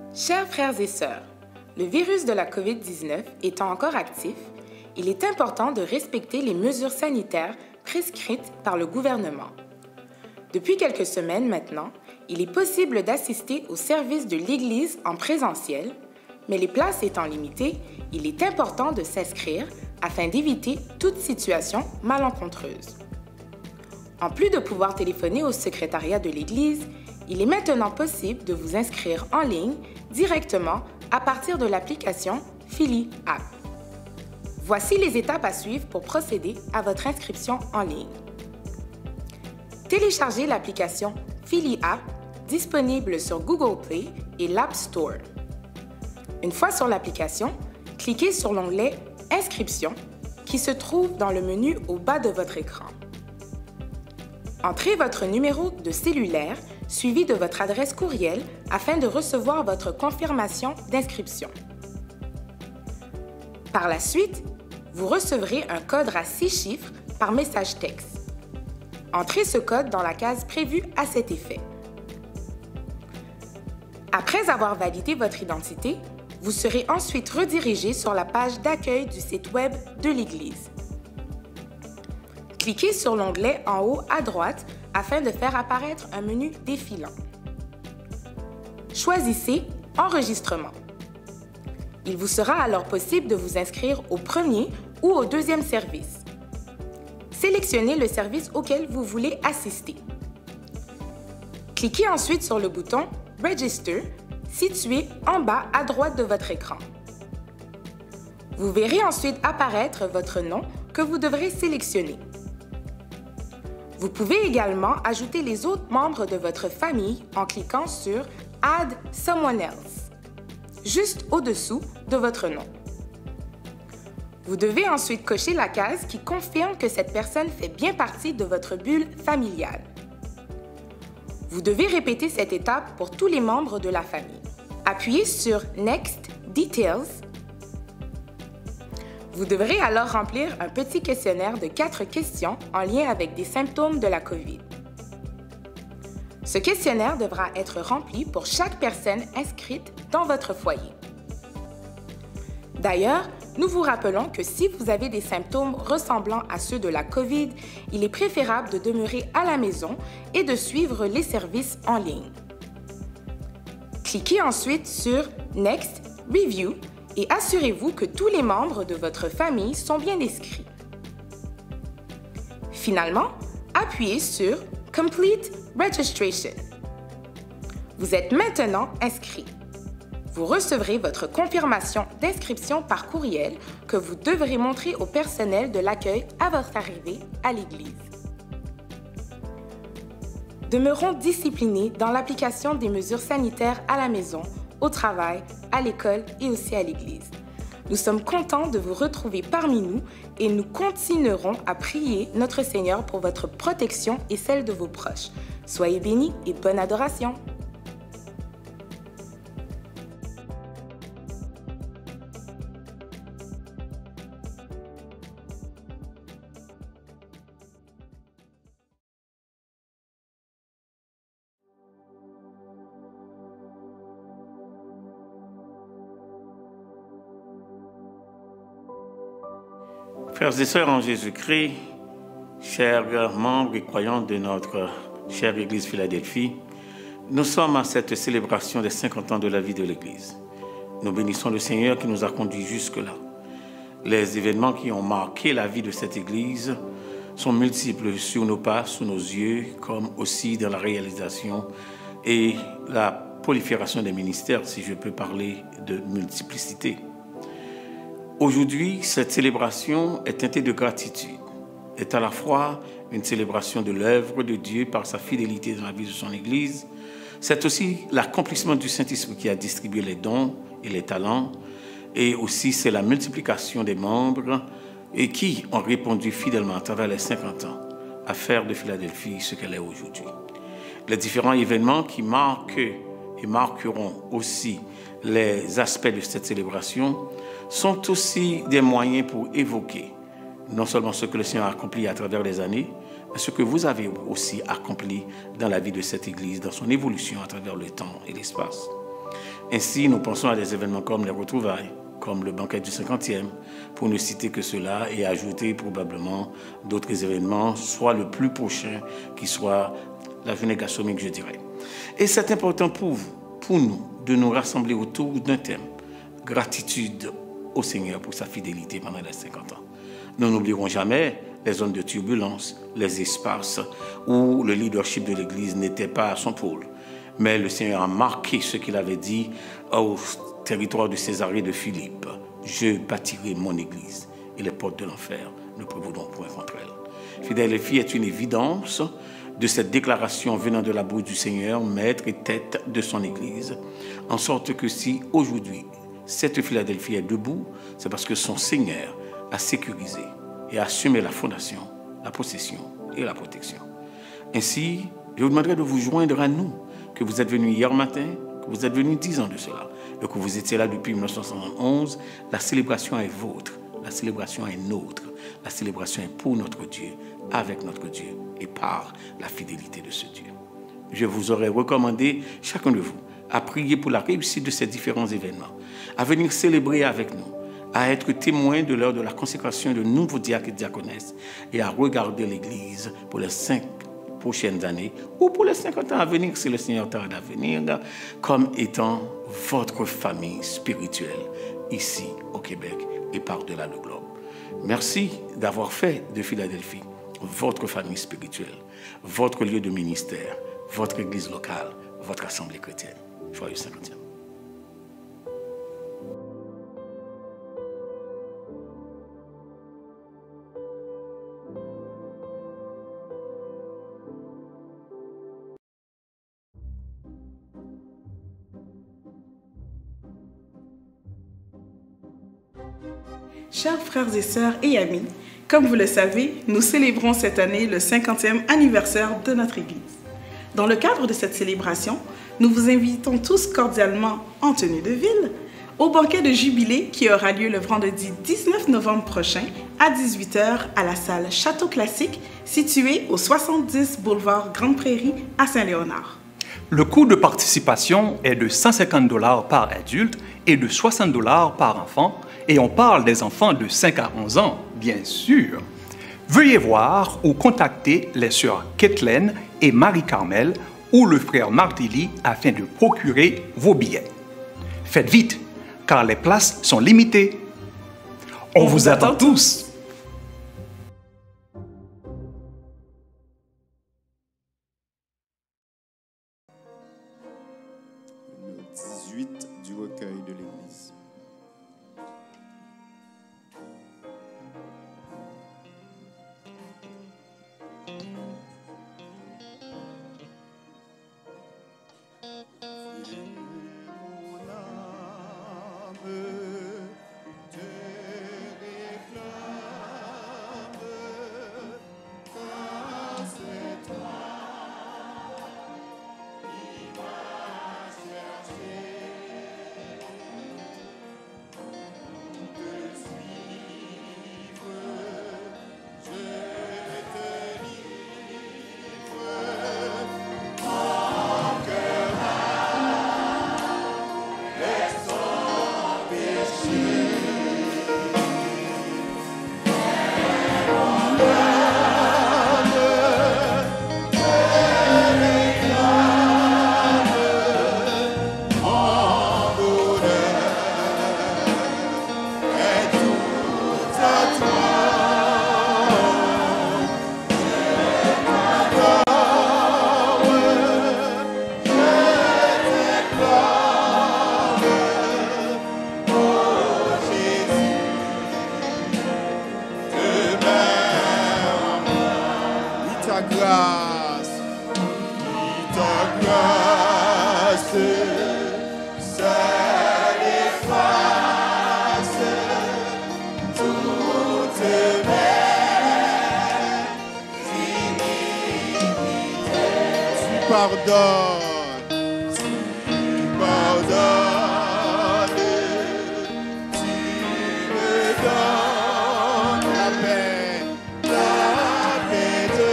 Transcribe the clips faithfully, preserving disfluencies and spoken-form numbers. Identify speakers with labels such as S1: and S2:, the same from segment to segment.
S1: Chers frères et sœurs, le virus de la COVID dix-neuf étant encore actif, il est important de respecter les mesures sanitaires prescrites par le gouvernement. Depuis quelques semaines maintenant, il est possible d'assister au service de l'Église en présentiel, mais les places étant limitées, il est important de s'inscrire afin d'éviter toute situation malencontreuse. En plus de pouvoir téléphoner au secrétariat de l'Église, il est maintenant possible de vous inscrire en ligne directement à partir de l'application Philly App. Voici les étapes à suivre pour procéder à votre inscription en ligne. Téléchargez l'application Philly App disponible sur Google Play et l'App Store. Une fois sur l'application, cliquez sur l'onglet « Inscription » qui se trouve dans le menu au bas de votre écran. Entrez votre numéro de cellulaire suivi de votre adresse courriel afin de recevoir votre confirmation d'inscription. Par la suite, vous recevrez un code à six chiffres par message texte. Entrez ce code dans la case prévue à cet effet. Après avoir validé votre identité, vous serez ensuite redirigé sur la page d'accueil du site Web de l'Église. Cliquez sur l'onglet en haut à droite afin de faire apparaître un menu défilant. Choisissez « Enregistrement ». Il vous sera alors possible de vous inscrire au premier ou au deuxième service. Sélectionnez le service auquel vous voulez assister. Cliquez ensuite sur le bouton « Register » situé en bas à droite de votre écran. Vous verrez ensuite apparaître votre nom que vous devrez sélectionner. Vous pouvez également ajouter les autres membres de votre famille en cliquant sur « Add someone else » juste au-dessous de votre nom. Vous devez ensuite cocher la case qui confirme que cette personne fait bien partie de votre bulle familiale. Vous devez répéter cette étape pour tous les membres de la famille. Appuyez sur « Next Details ». Vous devrez alors remplir un petit questionnaire de quatre questions en lien avec des symptômes de la COVID. Ce questionnaire devra être rempli pour chaque personne inscrite dans votre foyer. D'ailleurs, nous vous rappelons que si vous avez des symptômes ressemblant à ceux de la COVID, il est préférable de demeurer à la maison et de suivre les services en ligne. Cliquez ensuite sur « Next Review » et assurez-vous que tous les membres de votre famille sont bien inscrits. Finalement, appuyez sur « Complete Registration ». Vous êtes maintenant inscrit. Vous recevrez votre confirmation d'inscription par courriel que vous devrez montrer au personnel de l'accueil à votre arrivée à l'Église. Demeurons disciplinés dans l'application des mesures sanitaires à la maison, au travail, à l'école et aussi à l'Église. Nous sommes contents de vous retrouver parmi nous et nous continuerons à prier notre Seigneur pour votre protection et celle de vos proches. Soyez bénis et bonne adoration!
S2: Frères et sœurs en Jésus-Christ, chers membres et croyants de notre chère Église Philadelphie, nous sommes à cette célébration des cinquante ans de la vie de l'Église. Nous bénissons le Seigneur qui nous a conduits jusque-là. Les événements qui ont marqué la vie de cette Église sont multiples sur nos pas, sous nos yeux, comme aussi dans la réalisation et la prolifération des ministères, si je peux parler de multiplicité. Aujourd'hui, cette célébration est teintée de gratitude, est à la fois une célébration de l'œuvre de Dieu par sa fidélité dans la vie de son Église. C'est aussi l'accomplissement du Saint-Esprit qui a distribué les dons et les talents, et aussi c'est la multiplication des membres et qui ont répondu fidèlement à travers les cinquante ans à faire de Philadelphie ce qu'elle est aujourd'hui. Les différents événements qui marquent et marqueront aussi les aspects de cette célébration sont aussi des moyens pour évoquer non seulement ce que le Seigneur a accompli à travers les années, mais ce que vous avez aussi accompli dans la vie de cette Église, dans son évolution à travers le temps et l'espace. Ainsi, nous pensons à des événements comme les retrouvailles, comme le banquet du cinquantième, pour ne citer que cela, et ajouter probablement d'autres événements, soit le plus prochain qui soit la journée gastronomique, je dirais. Et c'est important pour vous, pour nous, de nous rassembler autour d'un thème, gratitude au Seigneur pour sa fidélité pendant les cinquante ans. Nous n'oublierons jamais les zones de turbulence, les espaces où le leadership de l'Église n'était pas à son pôle. Mais le Seigneur a marqué ce qu'il avait dit au territoire de Césarée et de Philippe. Je bâtirai mon Église et les portes de l'enfer ne prévaudront point contre elle. Philadelphie est une évidence de cette déclaration venant de la bouche du Seigneur, maître et tête de son Église, en sorte que si aujourd'hui cette Philadelphie est debout, c'est parce que son Seigneur a sécurisé et assumé la fondation, la possession et la protection. Ainsi, je vous demanderai de vous joindre à nous, que vous êtes venus hier matin, que vous êtes venus dix ans de cela, et que vous étiez là depuis mille neuf cent soixante-onze. La célébration est vôtre, la célébration est nôtre, la célébration est pour notre Dieu, avec notre Dieu et par la fidélité de ce Dieu. Je vous aurais recommandé, chacun de vous, à prier pour la réussite de ces différents événements, à venir célébrer avec nous, à être témoin de l'heure de la consécration de nouveaux diacres et diaconesses et à regarder l'Église pour les cinq prochaines années ou pour les cinquante ans à venir, si le Seigneur tarde à venir, comme étant votre famille spirituelle ici au Québec et par-delà le globe. Merci d'avoir fait de Philadelphie votre famille spirituelle, votre lieu de ministère, votre église locale, votre assemblée chrétienne. Joyeux cinquantième.
S3: Chers frères et sœurs et amis, comme vous le savez, nous célébrons cette année le cinquantième anniversaire de notre Église. Dans le cadre de cette célébration, nous vous invitons tous cordialement en tenue de ville au banquet de jubilé qui aura lieu le vendredi dix-neuf novembre prochain à dix-huit heures à la salle Château Classique située au soixante-dix boulevard Grande Prairie à Saint-Léonard.
S4: Le coût de participation est de cent cinquante dollars par adulte et de soixante dollars par enfant, et on parle des enfants de cinq à onze ans, bien sûr. Veuillez voir ou contacter les sœurs Kathleen et Marie-Carmel ou le frère Martelly afin de procurer vos billets. Faites vite, car les places sont limitées. On, on vous attend tous.
S5: Le dix-huit du recueil de l'Église. Pardonne, tu pardonnes, tu me donnes la paix, la paix de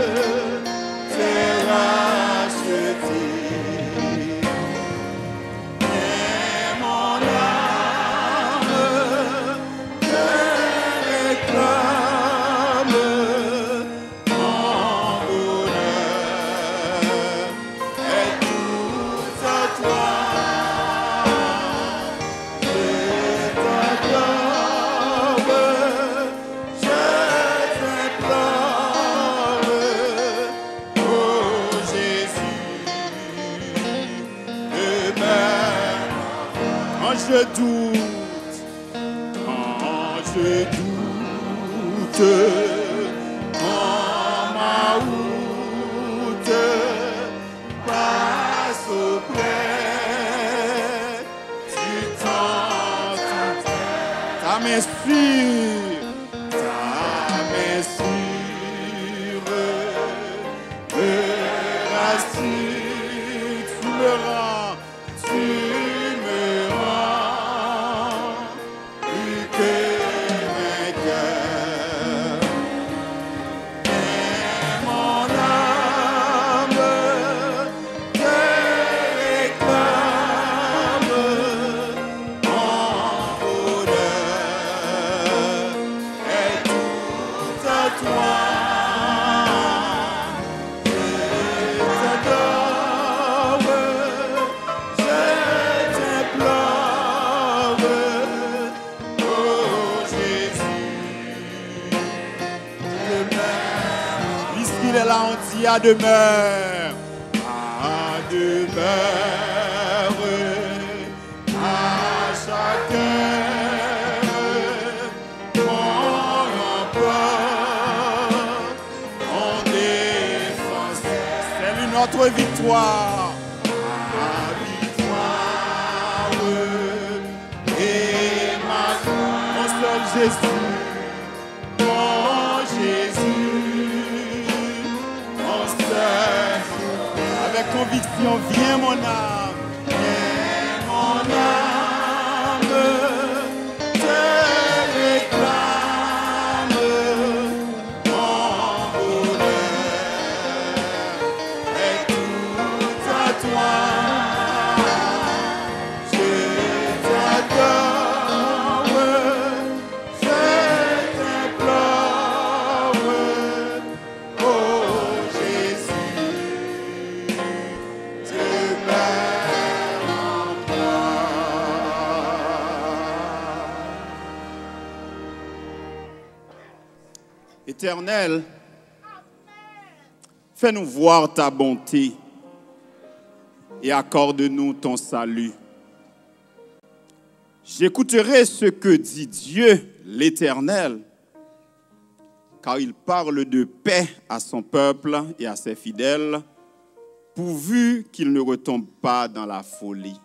S5: te racheter. je doute, quand je doute, quand ma route passe auprès du temps, ta m'inspire, ta m'inspire, me rassure, tu me rends, tu me rends plus que vainqueur. Et mon âme te réclame en bonheur et tout à toi. Là on dit à demeure, à demeure, à chacun, mon rempart, mon défense, c'est notre victoire, ma victoire, et ma mon seul Jésus, mon Jésus. Avec conviction, viens mon âme, viens mon âme, te réclame mon bonheur et tout à toi. Je t'adore, je t'implore, oh Jésus. Éternel, fais-nous voir ta bonté et accorde-nous ton salut. J'écouterai ce que dit Dieu, l'Éternel, car il parle de paix à son peuple et à ses fidèles, pourvu qu'il ne retombe pas dans la folie.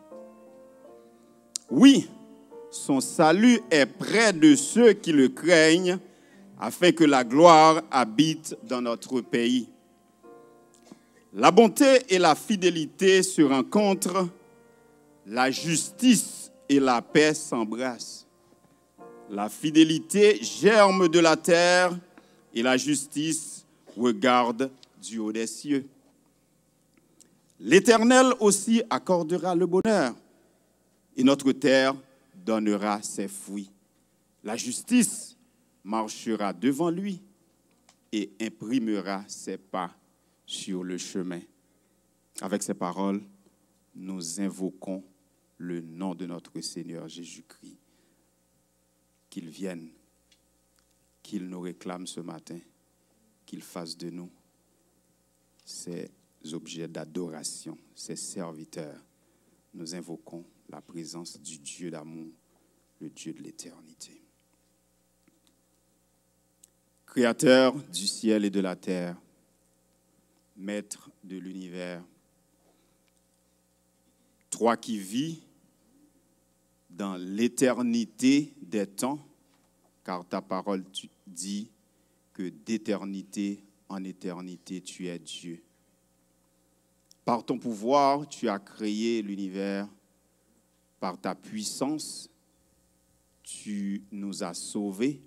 S5: Oui, son salut est près de ceux qui le craignent, afin que la gloire habite dans notre pays. La bonté et la fidélité se rencontrent, la justice et la paix s'embrassent. La fidélité germe de la terre et la justice regarde du haut des cieux. L'Éternel aussi accordera le bonheur et notre terre donnera ses fruits. La justice marchera devant lui et imprimera ses pas sur le chemin. Avec ces paroles, nous invoquons le nom de notre Seigneur Jésus-Christ. Qu'il vienne, qu'il nous réclame ce matin, qu'il fasse de nous ses objets d'adoration, ses serviteurs. Nous invoquons la présence du Dieu d'amour, le Dieu de l'éternité. Créateur du ciel et de la terre, Maître de l'univers, toi qui vis dans l'éternité des temps, car ta parole dit que d'éternité en éternité, tu es Dieu. Par ton pouvoir, tu as créé l'univers. Par ta puissance, tu nous as sauvés.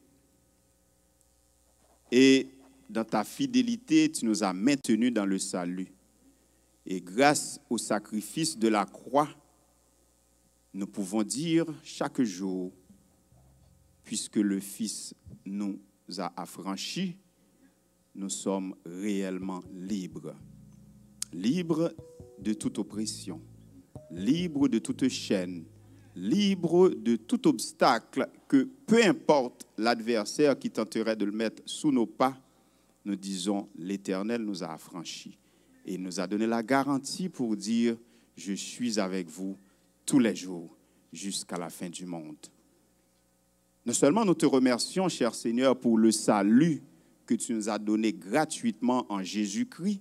S5: Et dans ta fidélité, tu nous as maintenus dans le salut. Et grâce au sacrifice de la croix, nous pouvons dire chaque jour, puisque le Fils nous a affranchis, nous sommes réellement libres. Libres de toute oppression, libres de toute chaîne, libres de tout obstacle que, peu importe l'adversaire qui tenterait de le mettre sous nos pas, nous disons, l'Éternel nous a affranchis. Et il nous a donné la garantie pour dire, je suis avec vous tous les jours jusqu'à la fin du monde. Non seulement nous te remercions, cher Seigneur, pour le salut que tu nous as donné gratuitement en Jésus-Christ,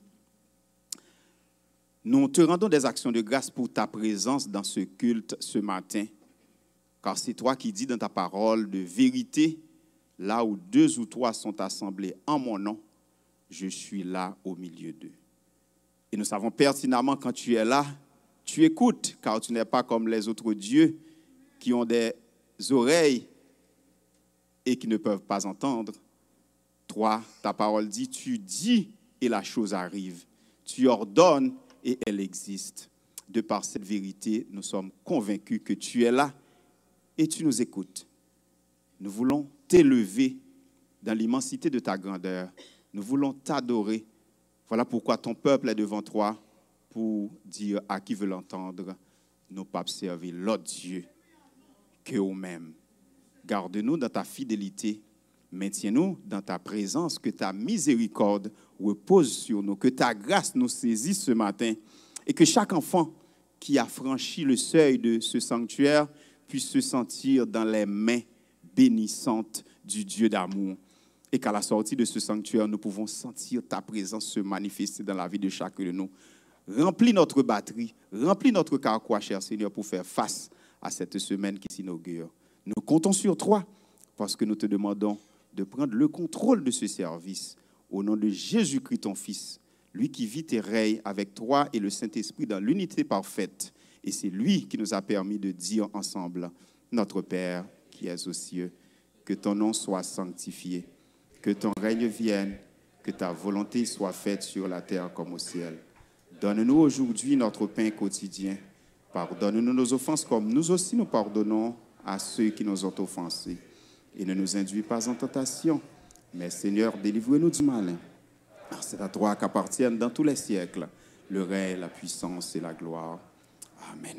S5: nous te rendons des actions de grâce pour ta présence dans ce culte ce matin, car c'est toi qui dis dans ta parole de vérité, là où deux ou trois sont assemblés en mon nom, je suis là au milieu d'eux. Et nous savons pertinemment quand tu es là, tu écoutes, car tu n'es pas comme les autres dieux qui ont des oreilles et qui ne peuvent pas entendre. Toi, ta parole dit, tu dis et la chose arrive. Tu ordonnes et elle existe. De par cette vérité, nous sommes convaincus que tu es là et tu nous écoutes. Nous voulons t'élever dans l'immensité de ta grandeur. Nous voulons t'adorer. Voilà pourquoi ton peuple est devant toi pour dire à qui veut l'entendre, nous pas servir l'autre Dieu que nous-mêmes. Garde-nous dans ta fidélité. Maintiens-nous dans ta présence, que ta miséricorde repose sur nous, que ta grâce nous saisisse ce matin et que chaque enfant qui a franchi le seuil de ce sanctuaire puisse se sentir dans les mains bénissantes du Dieu d'amour. Et qu'à la sortie de ce sanctuaire, nous pouvons sentir ta présence se manifester dans la vie de chacun de nous. Remplis notre batterie, remplis notre carquois, cher Seigneur, pour faire face à cette semaine qui s'inaugure. Nous comptons sur toi parce que nous te demandons de prendre le contrôle de ce service au nom de Jésus-Christ, ton Fils, lui qui vit et règne avec toi et le Saint-Esprit dans l'unité parfaite. Et c'est lui qui nous a permis de dire ensemble, notre Père qui es aux cieux, que ton nom soit sanctifié, que ton règne vienne, que ta volonté soit faite sur la terre comme au ciel. Donne-nous aujourd'hui notre pain quotidien. Pardonne-nous nos offenses comme nous aussi nous pardonnons à ceux qui nous ont offensés. Et ne nous induis pas en tentation, mais Seigneur, délivre-nous du malin. C'est à toi qu'appartiennent dans tous les siècles le règne, la puissance et la gloire. Amen.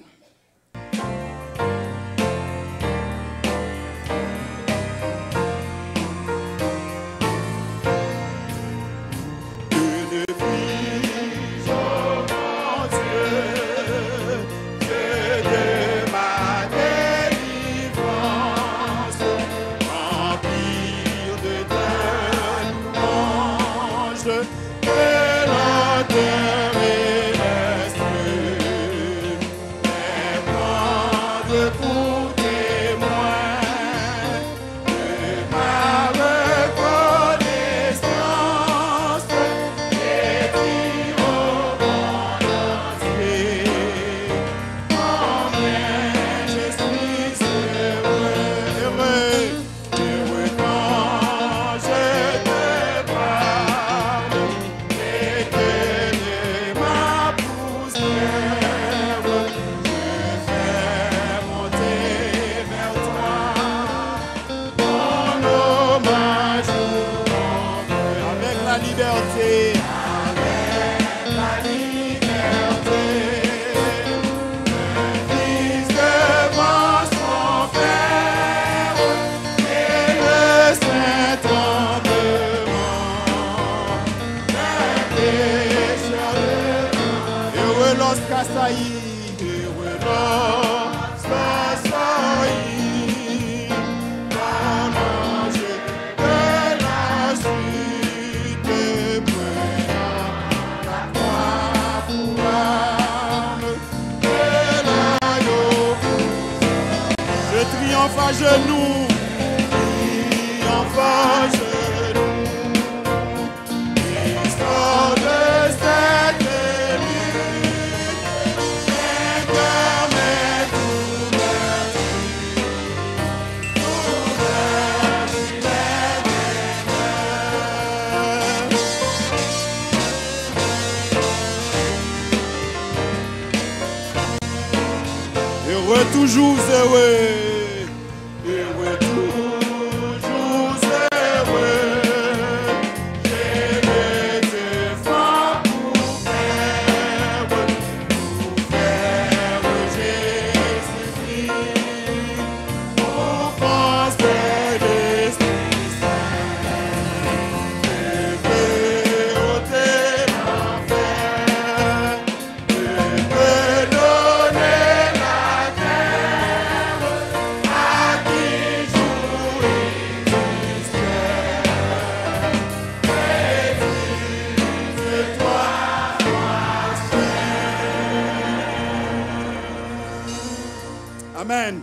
S6: À genoux, triomphe à genoux, histoire de cette lutte, éternel tout merci, tout merci l'éternel. Heureux toujours, heureux.
S5: Amen. Amen.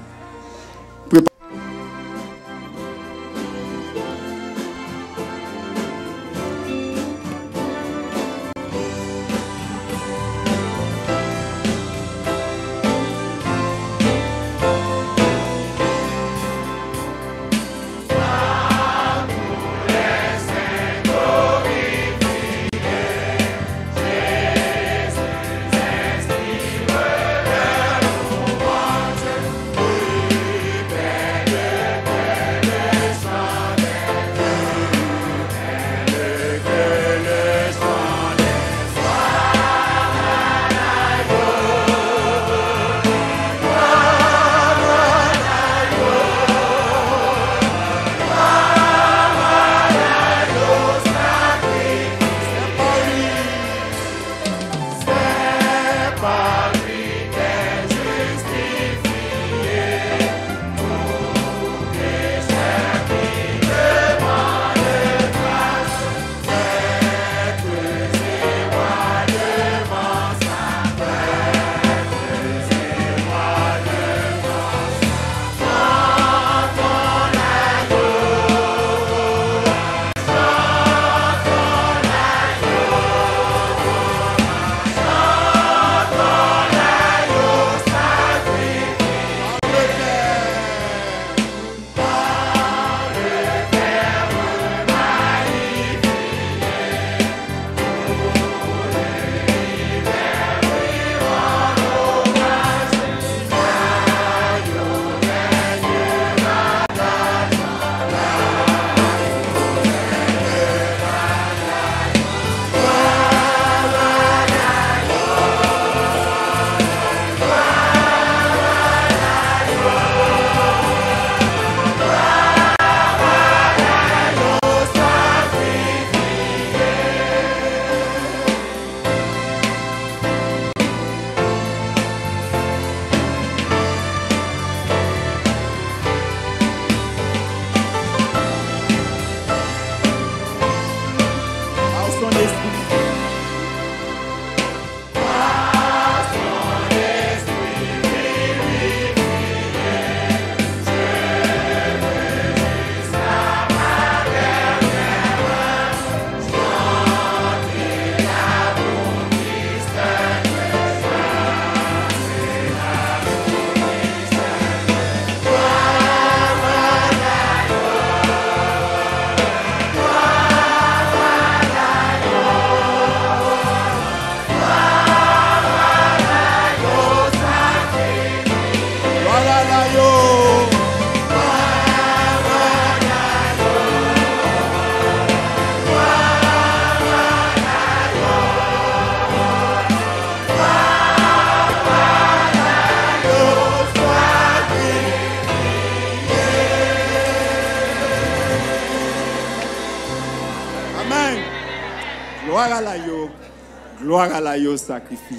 S5: Gloire à l'agneau, gloire à l'agneau sacrifié.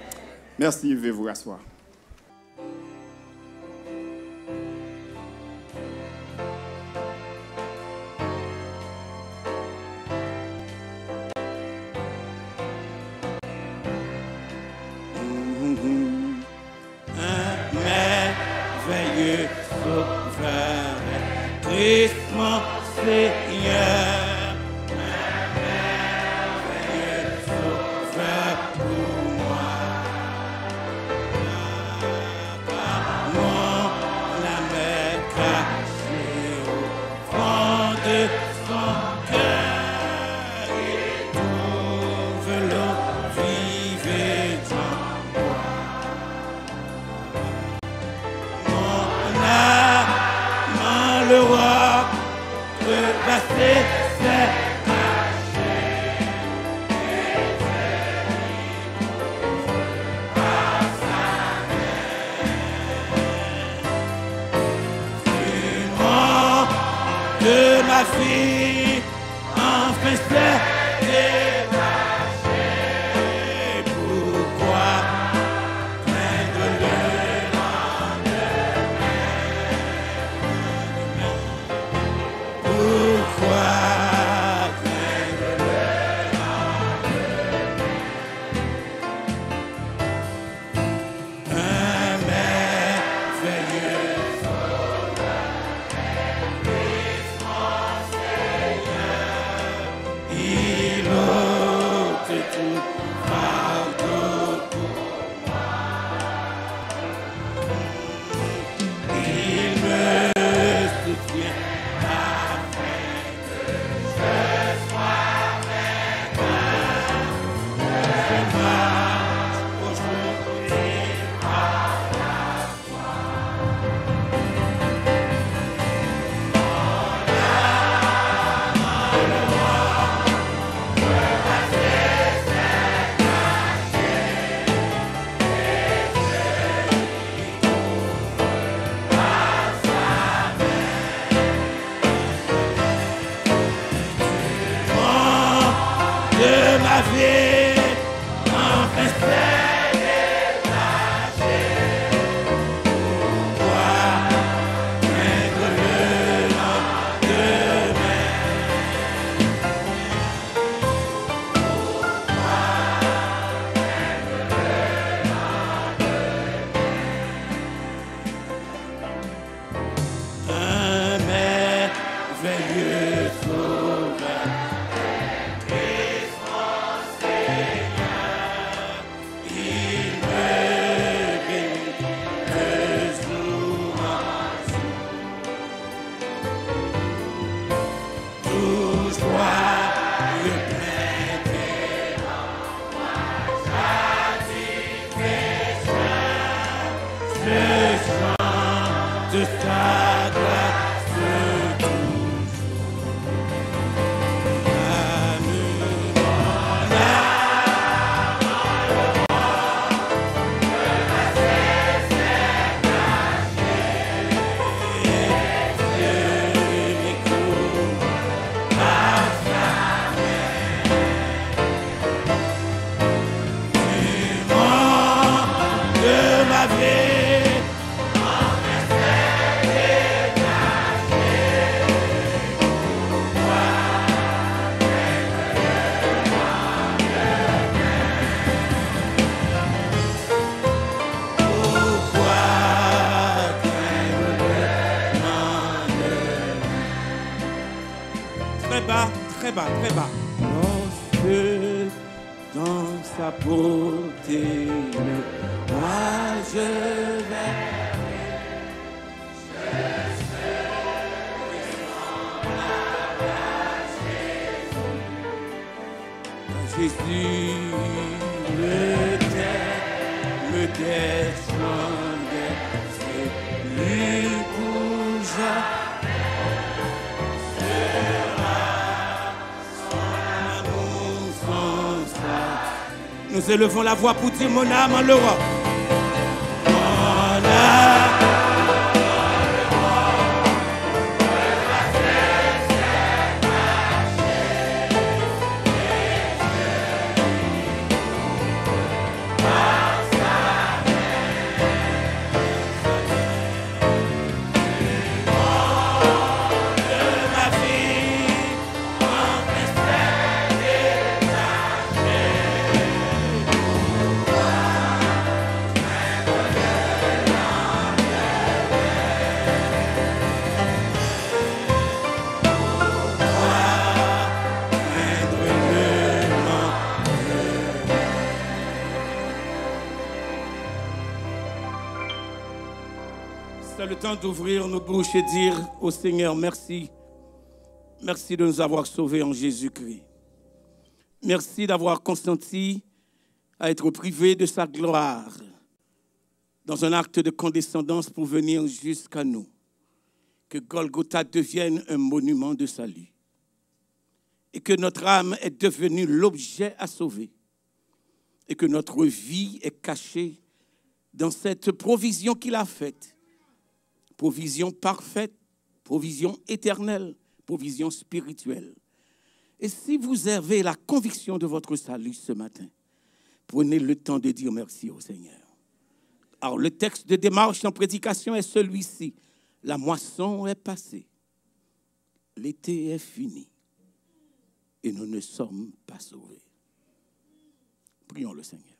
S5: Merci, veuillez vous rasseoir.
S6: Un merveilleux sauveur, Christ mon Seigneur. De ma fille, enfin c'est détaché. Pourquoi craindre le lendemain? Pourquoi craindre le lendemain? Un merveilleux vie, enfin c'est détaché. Pourquoi craindre le lendemain? Un merveilleux sauveur, Christ mon Seigneur, il me bénit de jour en jour. Tout joyeux plein d'élan, jadis pécheur, je chante ta grâce toujours. Amen. De ma vie, très bas, très bas, très bas. Lorsque dans sa beauté, moi je verrai, je serai semblable à Jésus. Jésus, le terme descendait, c'est lui pour jamais. Nous élevons la voix pour dire mon âme en l'Europe. Mon âme. C'est le temps d'ouvrir nos bouches et dire au Seigneur merci. Merci de nous avoir sauvés en Jésus-Christ. Merci d'avoir consenti à être privé de sa gloire dans un acte de condescendance pour venir jusqu'à nous. Que Golgotha devienne un monument de salut. Et que notre âme est devenue l'objet à sauver. Et que notre vie est cachée dans cette provision qu'il a faite. Provision parfaite, provision éternelle, provision spirituelle. Et si vous avez la conviction de votre salut ce matin, prenez le temps de dire merci au Seigneur. Alors, le texte de démarche en prédication est celui-ci. La moisson est passée. L'été est fini. Et nous ne sommes pas sauvés. Prions le Seigneur.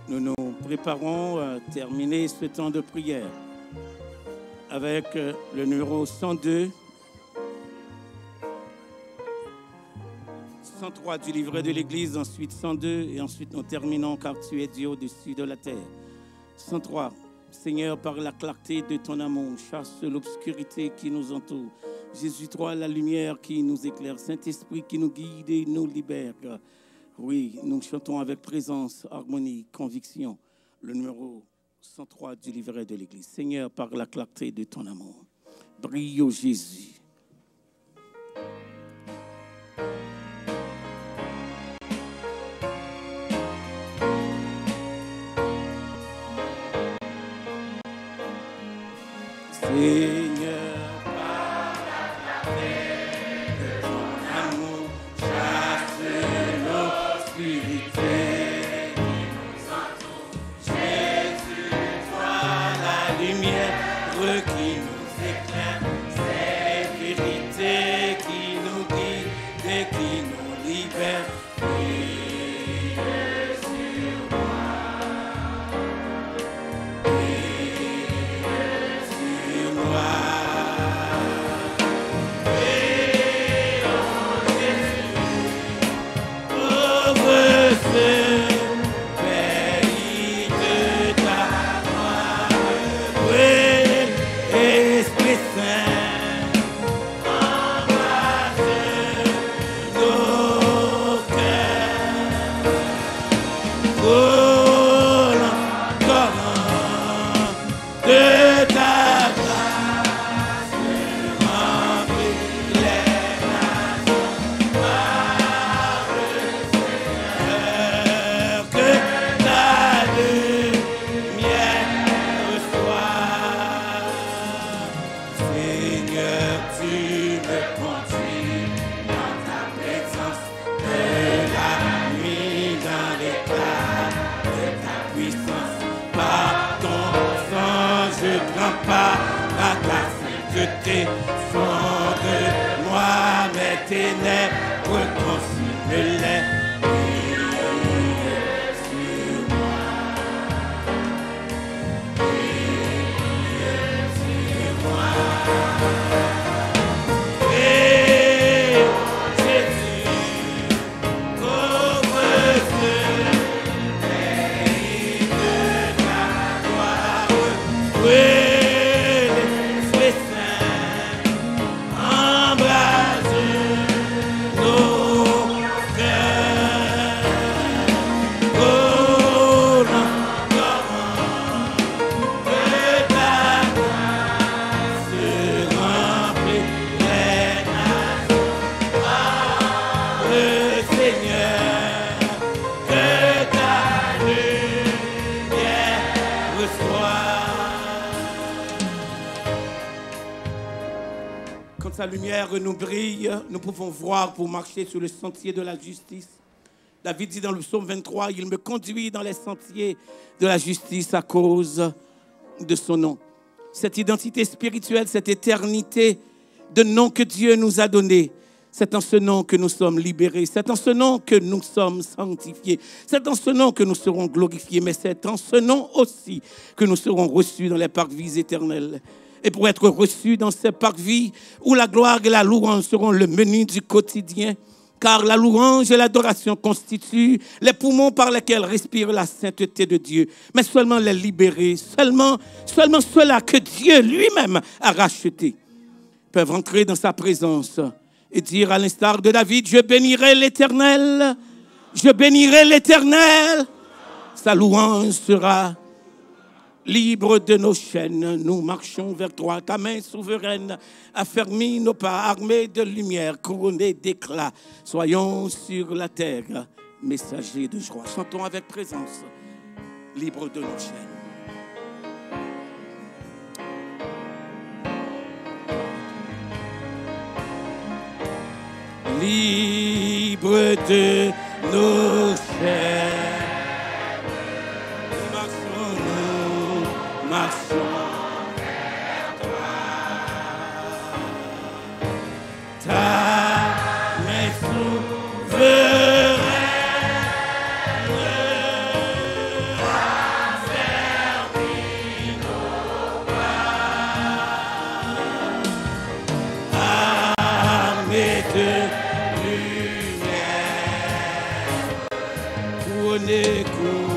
S6: Nous nous préparons à terminer ce temps de prière avec le numéro cent deux, cent trois du livret de l'Église, ensuite cent deux, et ensuite nous terminons car tu es Dieu au-dessus de la terre. cent trois. Seigneur, par la clarté de ton amour, chasse l'obscurité qui nous entoure. Jésus, toi, la lumière qui nous éclaire. Saint-Esprit qui nous guide et nous libère. Oui, nous chantons avec présence, harmonie, conviction. Le numéro cent trois du livret de l'Église. Seigneur, par la clarté de ton amour, brille, ô Jésus. Seigneur, par la clarté de ton amour, chasse l'obscurité qui nous entoure. Jésus, toi la lumière qui nous éclaire, c'est vérité qui nous guide et qui nous libère. Brille sur moi. Fonde-moi mes ténèbres, consume-les. Brille sur moi. Brille sur moi. Et Jésus, ouvre-ce pays de ta gloire. Oui. Sa lumière nous brille, nous pouvons voir pour marcher sur le sentier de la justice. David dit dans le psaume vingt-trois, il me conduit dans les sentiers de la justice à cause de son nom. Cette identité spirituelle, cette éternité de nom que Dieu nous a donné, c'est en ce nom que nous sommes libérés, c'est en ce nom que nous sommes sanctifiés, c'est en ce nom que nous serons glorifiés, mais c'est en ce nom aussi que nous serons reçus dans les parvis éternels. Et pour être reçus dans ces parvis où la gloire et la louange seront le menu du quotidien, car la louange et l'adoration constituent les poumons par lesquels respire la sainteté de Dieu. Mais seulement les libérés, seulement, seulement ceux-là que Dieu lui-même a rachetés, peuvent entrer dans sa présence et dire à l'instar de David, je bénirai l'Éternel, je bénirai l'Éternel, sa louange sera libre de nos chaînes, nous marchons vers toi. Ta main souveraine affermit nos pas, armés de lumière, couronnés d'éclat. Soyons sur la terre, messagers de joie. Chantons avec présence, libre de nos chaînes. Libre de nos chaînes. Marchons vers toi. Ta main souveraine Prenez-vous.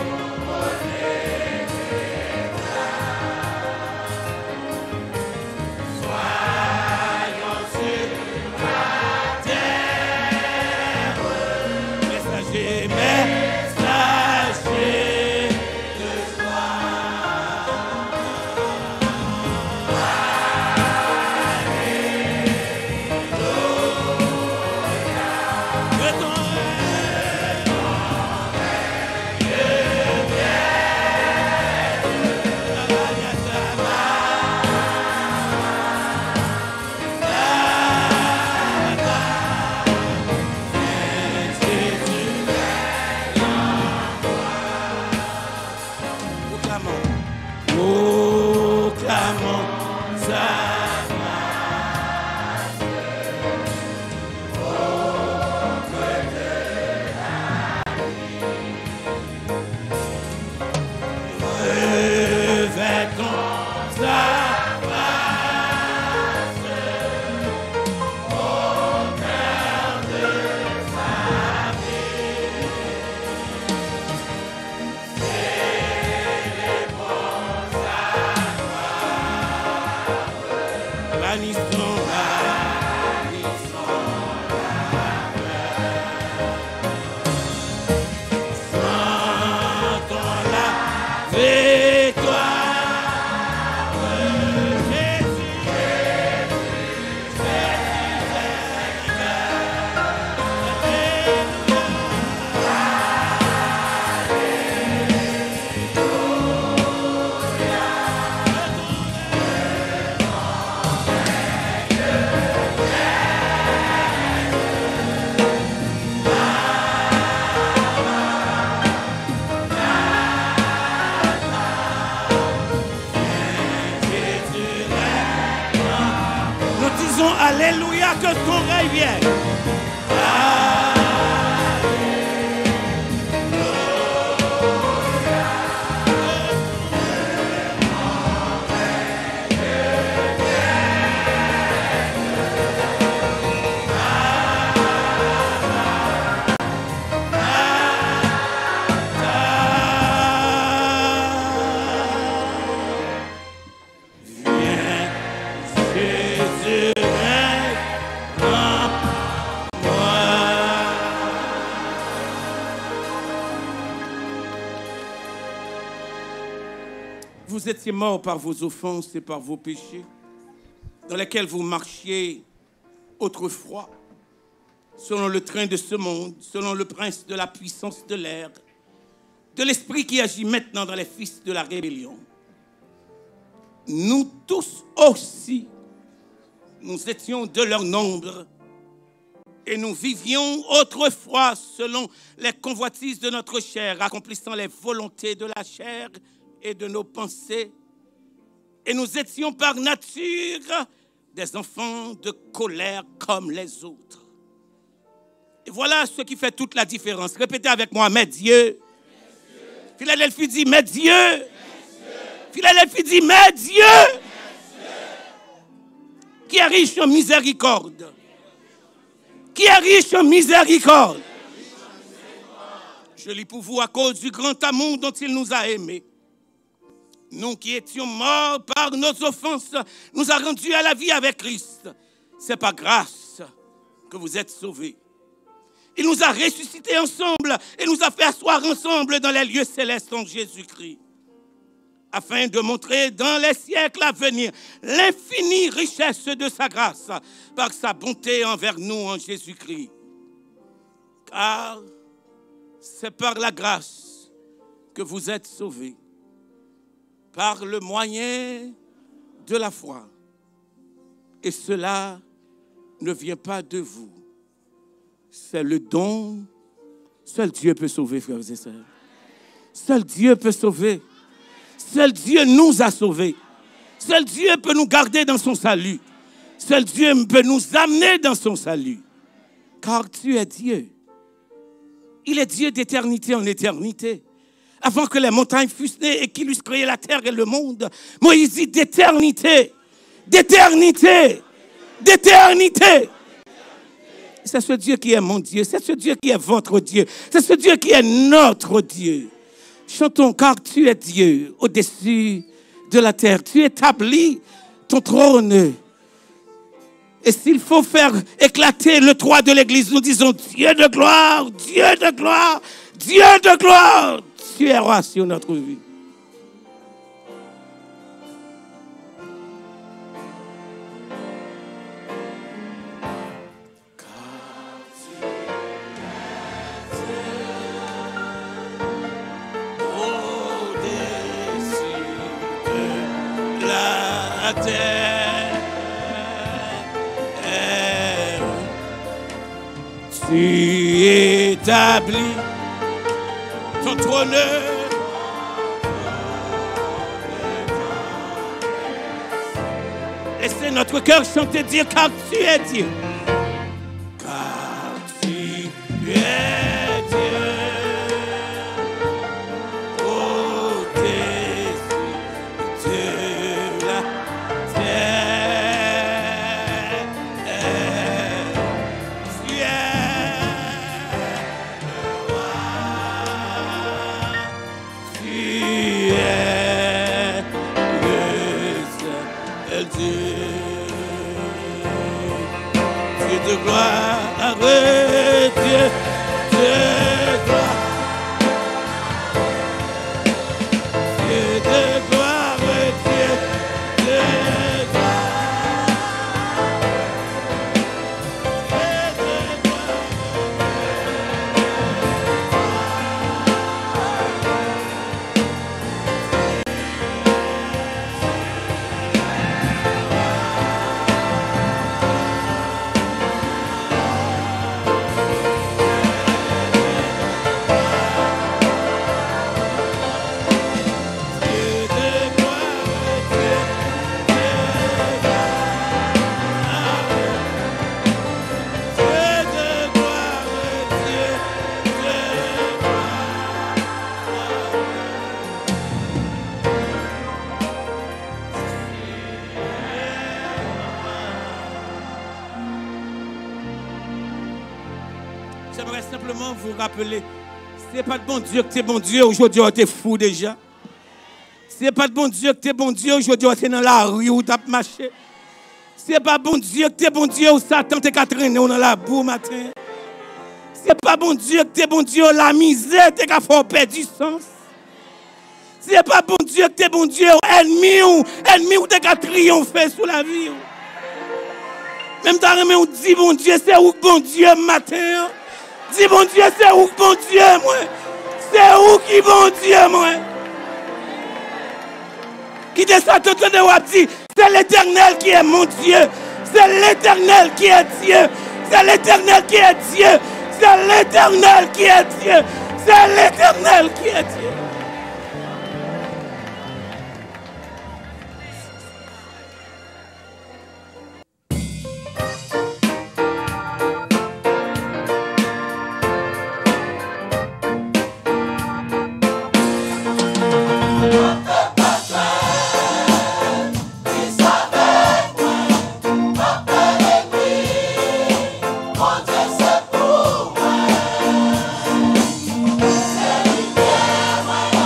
S6: Alléluia, que ton règne vienne. Vous étiez morts par vos offenses et par vos péchés, dans lesquels vous marchiez autrefois, selon le train de ce monde, selon le prince de la puissance de l'air, de l'esprit qui agit maintenant dans les fils de la rébellion. Nous tous aussi, nous étions de leur nombre, et nous vivions autrefois selon les convoitises de notre chair, accomplissant les volontés de la chair et de nos pensées. Et nous étions par nature des enfants de colère comme les autres. Et voilà ce qui fait toute la différence. Répétez avec moi, mais Dieu. Philadelphie dit, mais Dieu. Philadelphie dit, mais Dieu. Qui est riche en miséricorde. Qui est riche en miséricorde. Je lis pour vous à cause du grand amour dont il nous a aimés. Nous qui étions morts par nos offenses, nous a rendus à la vie avec Christ. C'est par grâce que vous êtes sauvés. Il nous a ressuscités ensemble et nous a fait asseoir ensemble dans les lieux célestes en Jésus-Christ, afin de montrer dans les siècles à venir l'infinie richesse de sa grâce par sa bonté envers nous en Jésus-Christ. Car c'est par la grâce que vous êtes sauvés, par le moyen de la foi. Et cela ne vient pas de vous. C'est le don. Seul Dieu peut sauver, frères et sœurs. Seul Dieu peut sauver. Seul Dieu nous a sauvés. Seul Dieu peut nous garder dans son salut. Seul Dieu peut nous amener dans son salut. Car tu es Dieu. Il est Dieu d'éternité en éternité. Avant que les montagnes fussent nées et qu'il eusse créé la terre et le monde, Moïse dit d'éternité, d'éternité, d'éternité. C'est ce Dieu qui est mon Dieu, c'est ce Dieu qui est votre Dieu, c'est ce Dieu qui est notre Dieu. Chantons, car tu es Dieu au-dessus de la terre. Tu établis ton trône. Et s'il faut faire éclater le toit de l'église, nous disons Dieu de gloire, Dieu de gloire, Dieu de gloire. Tu es roi sur notre vie. Tu établis ton trône. Laissez notre cœur chanter, dire car tu es Dieu. Car tu es Dieu. Au-dessus de la terre. Tu es le roi. Tu es le seul Dieu. De gloire, Dieu, Dieu de gloire, Dieu de gloire, Dieu de gloire, Dieu de gloire. J'aimerais simplement vous rappeler, c'est pas de bon Dieu que t'es bon Dieu, aujourd'hui t'es fou déjà. C'est pas de bon Dieu que t'es bon Dieu, aujourd'hui t'es dans la rue où t'as marché. C'est pas bon Dieu que t'es bon Dieu, où Satan t'es qu'à traîner dans la boue matin. C'est pas bon Dieu que t'es bon Dieu, la misère t'es qu'à faire perdre du sens. C'est pas bon Dieu que t'es bon Dieu, ennemi ou ennemi ou t'es qu'à triompher sous la vie. Même t'as remis ou dit bon Dieu, c'est où bon Dieu matin. Dis bon Dieu, c'est où bon Dieu, moi? C'est où qui bon Dieu, moi? Qui descend tout de moi, dit, c'est l'Éternel qui est mon Dieu. C'est l'Éternel qui est Dieu. C'est l'Éternel qui est Dieu. C'est l'Éternel qui est Dieu. C'est l'Éternel qui est Dieu.
S7: Mon Dieu, c'est pour moi.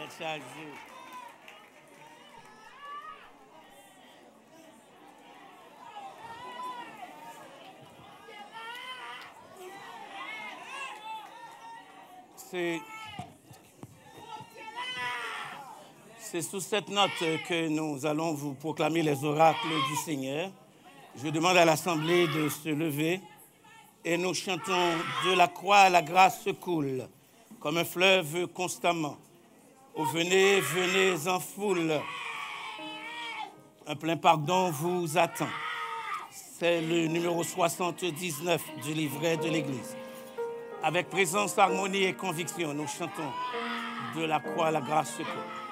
S6: Merci à Dieu. C'est... C'est sous cette note que nous allons vous proclamer les oracles du Seigneur. Je demande à l'Assemblée de se lever et nous chantons « De la croix, la grâce coule, comme un fleuve constamment. Oh, venez, venez en foule, un plein pardon vous attend. » C'est le numéro soixante-dix-neuf du livret de l'Église. Avec présence, harmonie et conviction, nous chantons « De la croix, la grâce coule. »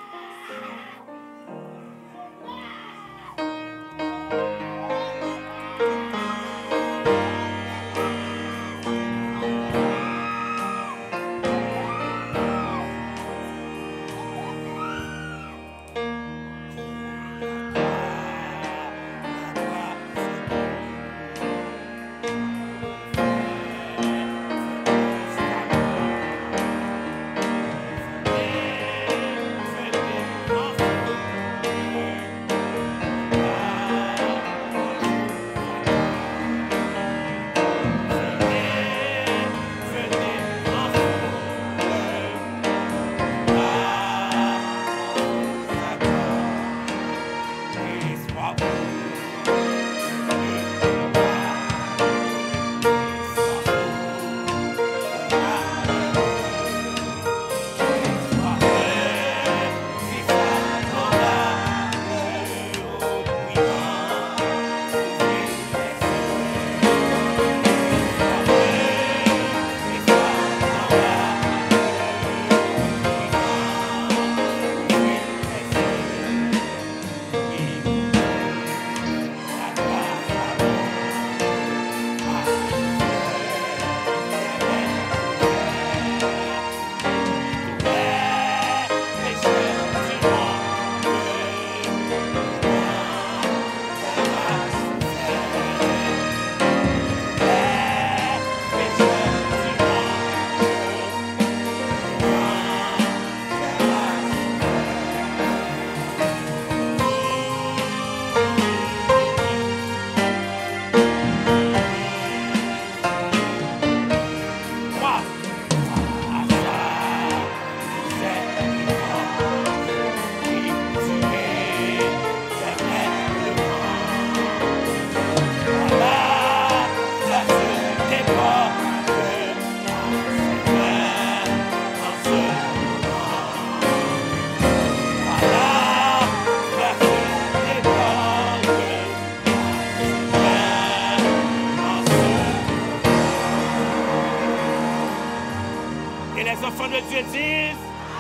S6: Dieu dise.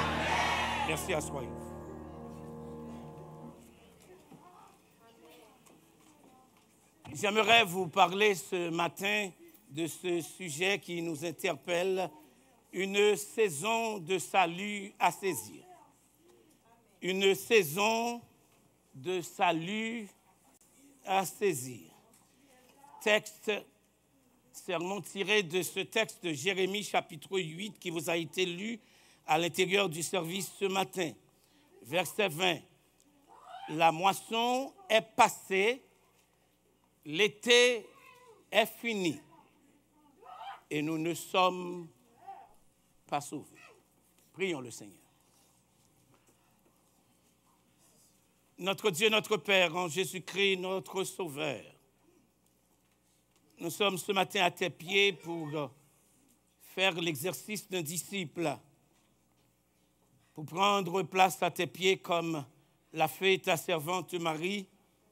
S6: Merci, asseyez-vous. J'aimerais vous parler ce matin de ce sujet qui nous interpelle, une saison de salut à saisir. Une saison de salut à saisir. Texte, sermon tiré de ce texte de Jérémie chapitre huit qui vous a été lu à l'intérieur du service ce matin. Verset vingt. La moisson est passée, l'été est fini et nous ne sommes pas sauvés. Prions le Seigneur. Notre Dieu, notre Père, en Jésus-Christ, notre Sauveur, nous sommes ce matin à tes pieds pour faire l'exercice d'un disciple, pour prendre place à tes pieds comme l'a fait ta servante Marie,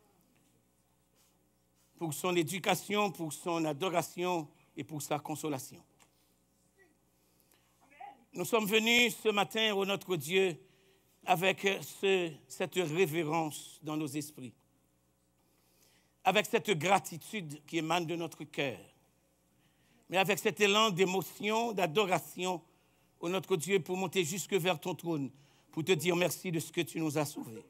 S6: pour son éducation, pour son adoration et pour sa consolation. Nous sommes venus ce matin, ô notre Dieu, avec ce, cette révérence dans nos esprits, avec cette gratitude qui émane de notre cœur, mais avec cet élan d'émotion, d'adoration, ô notre Dieu, pour monter jusque vers ton trône, pour te dire merci de ce que tu nous as sauvés.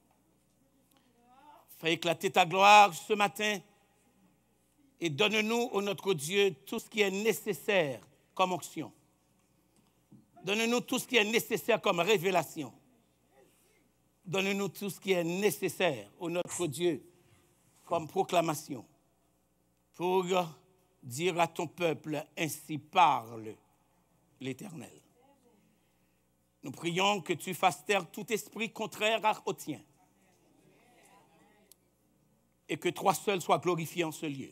S6: Fais éclater ta gloire ce matin et donne-nous, ô notre Dieu, tout ce qui est nécessaire comme onction. Donne-nous tout ce qui est nécessaire comme révélation. donne-nous tout ce qui est nécessaire au notre Dieu comme proclamation pour dire à ton peuple, ainsi parle l'Éternel. Nous prions que tu fasses taire tout esprit contraire au tien et que toi seul sois glorifié en ce lieu.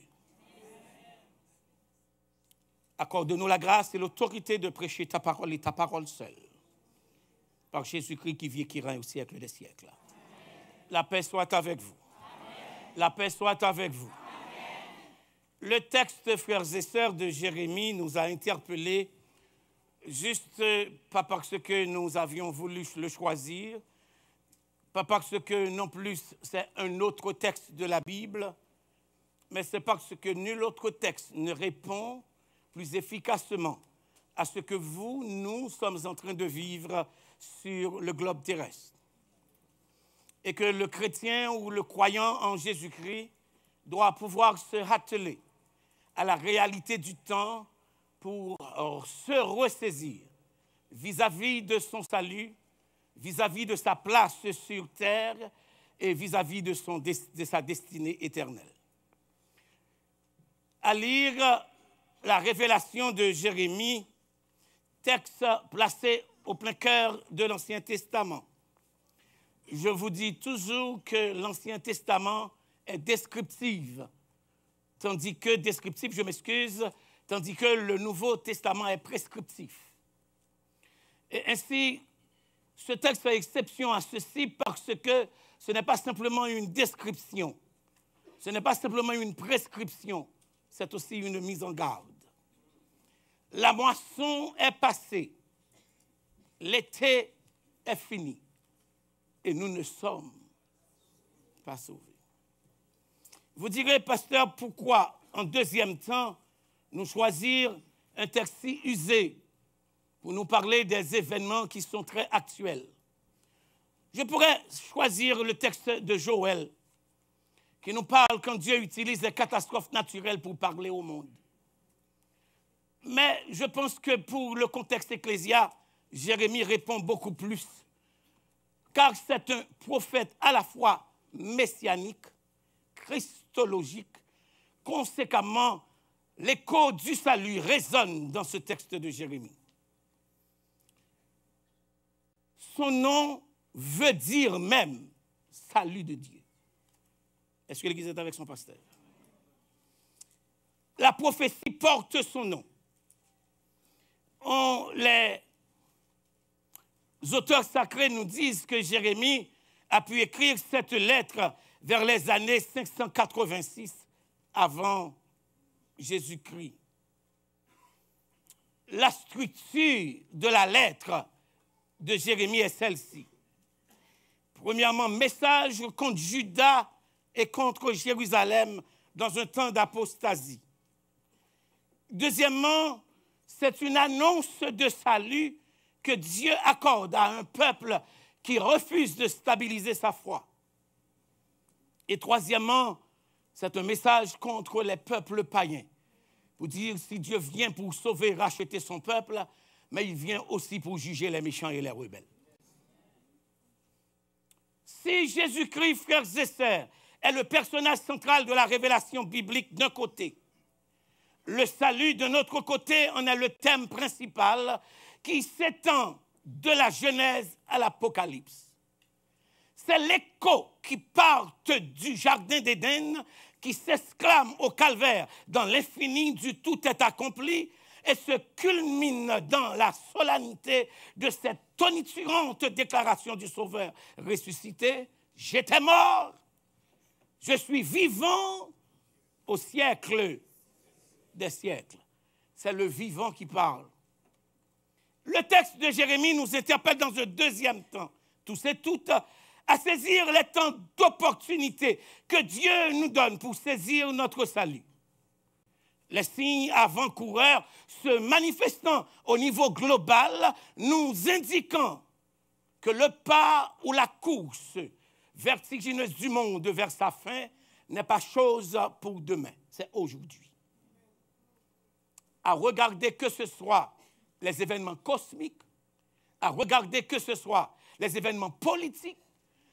S6: Accorde-nous la grâce et l'autorité de prêcher ta parole et ta parole seule. Par Jésus-Christ qui vit et qui règne au siècle des siècles. La paix soit avec vous. La paix soit avec vous. Le texte, frères et sœurs, de Jérémie nous a interpellés, juste pas parce que nous avions voulu le choisir, pas parce que non plus c'est un autre texte de la Bible, mais c'est parce que nul autre texte ne répond plus efficacement à ce que vous, nous sommes en train de vivre sur le globe terrestre. Et que le chrétien ou le croyant en Jésus-Christ doit pouvoir se atteler à la réalité du temps pour se ressaisir vis-à-vis de son salut, vis-à-vis de sa place sur terre et vis-à-vis de, son, de sa destinée éternelle. À lire la révélation de Jérémie, texte placé au plein cœur de l'Ancien Testament. Je vous dis toujours que l'Ancien Testament est descriptif, tandis que, descriptif, je m'excuse, tandis que le Nouveau Testament est prescriptif. Et ainsi, ce texte fait exception à ceci parce que ce n'est pas simplement une description, ce n'est pas simplement une prescription, c'est aussi une mise en garde. La moisson est passée, l'été est fini et nous ne sommes pas sauvés. Vous direz, pasteur, pourquoi, en deuxième temps, nous choisir un texte si usé pour nous parler des événements qui sont très actuels? Je pourrais choisir le texte de Joël, qui nous parle quand Dieu utilise les catastrophes naturelles pour parler au monde. Mais je pense que pour le contexte ecclésial, Jérémie répond beaucoup plus, car c'est un prophète à la fois messianique, christologique. Conséquemment, l'écho du salut résonne dans ce texte de Jérémie. Son nom veut dire même salut de Dieu. Est-ce que l'Église est avec son pasteur? La prophétie porte son nom. On, les auteurs sacrés nous disent que Jérémie a pu écrire cette lettre vers les années cinq cent quatre-vingt-six avant Jésus-Christ. La structure de la lettre de Jérémie est celle-ci. Premièrement, message contre Juda et contre Jérusalem dans un temps d'apostasie. Deuxièmement, c'est une annonce de salut que Dieu accorde à un peuple qui refuse de stabiliser sa foi. Et troisièmement, c'est un message contre les peuples païens. Pour dire si Dieu vient pour sauver et racheter son peuple, mais il vient aussi pour juger les méchants et les rebelles. Si Jésus-Christ, frères et sœurs, est le personnage central de la révélation biblique d'un côté, le salut de notre côté en est le thème principal qui s'étend de la Genèse à l'Apocalypse. C'est l'écho qui part du jardin d'Éden, qui s'exclame au calvaire dans l'infini du tout est accompli et se culmine dans la solennité de cette tonitruante déclaration du Sauveur ressuscité. J'étais mort, je suis vivant au siècle des siècles. C'est le vivant qui parle. Le texte de Jérémie nous interpelle dans un deuxième temps, tous et toutes, à saisir les temps d'opportunité que Dieu nous donne pour saisir notre salut. Les signes avant-coureurs se manifestant au niveau global, nous indiquant que le pas ou la course vertigineuse du monde vers sa fin n'est pas chose pour demain, c'est aujourd'hui. À regarder que ce soit les événements cosmiques, à regarder que ce soit les événements politiques,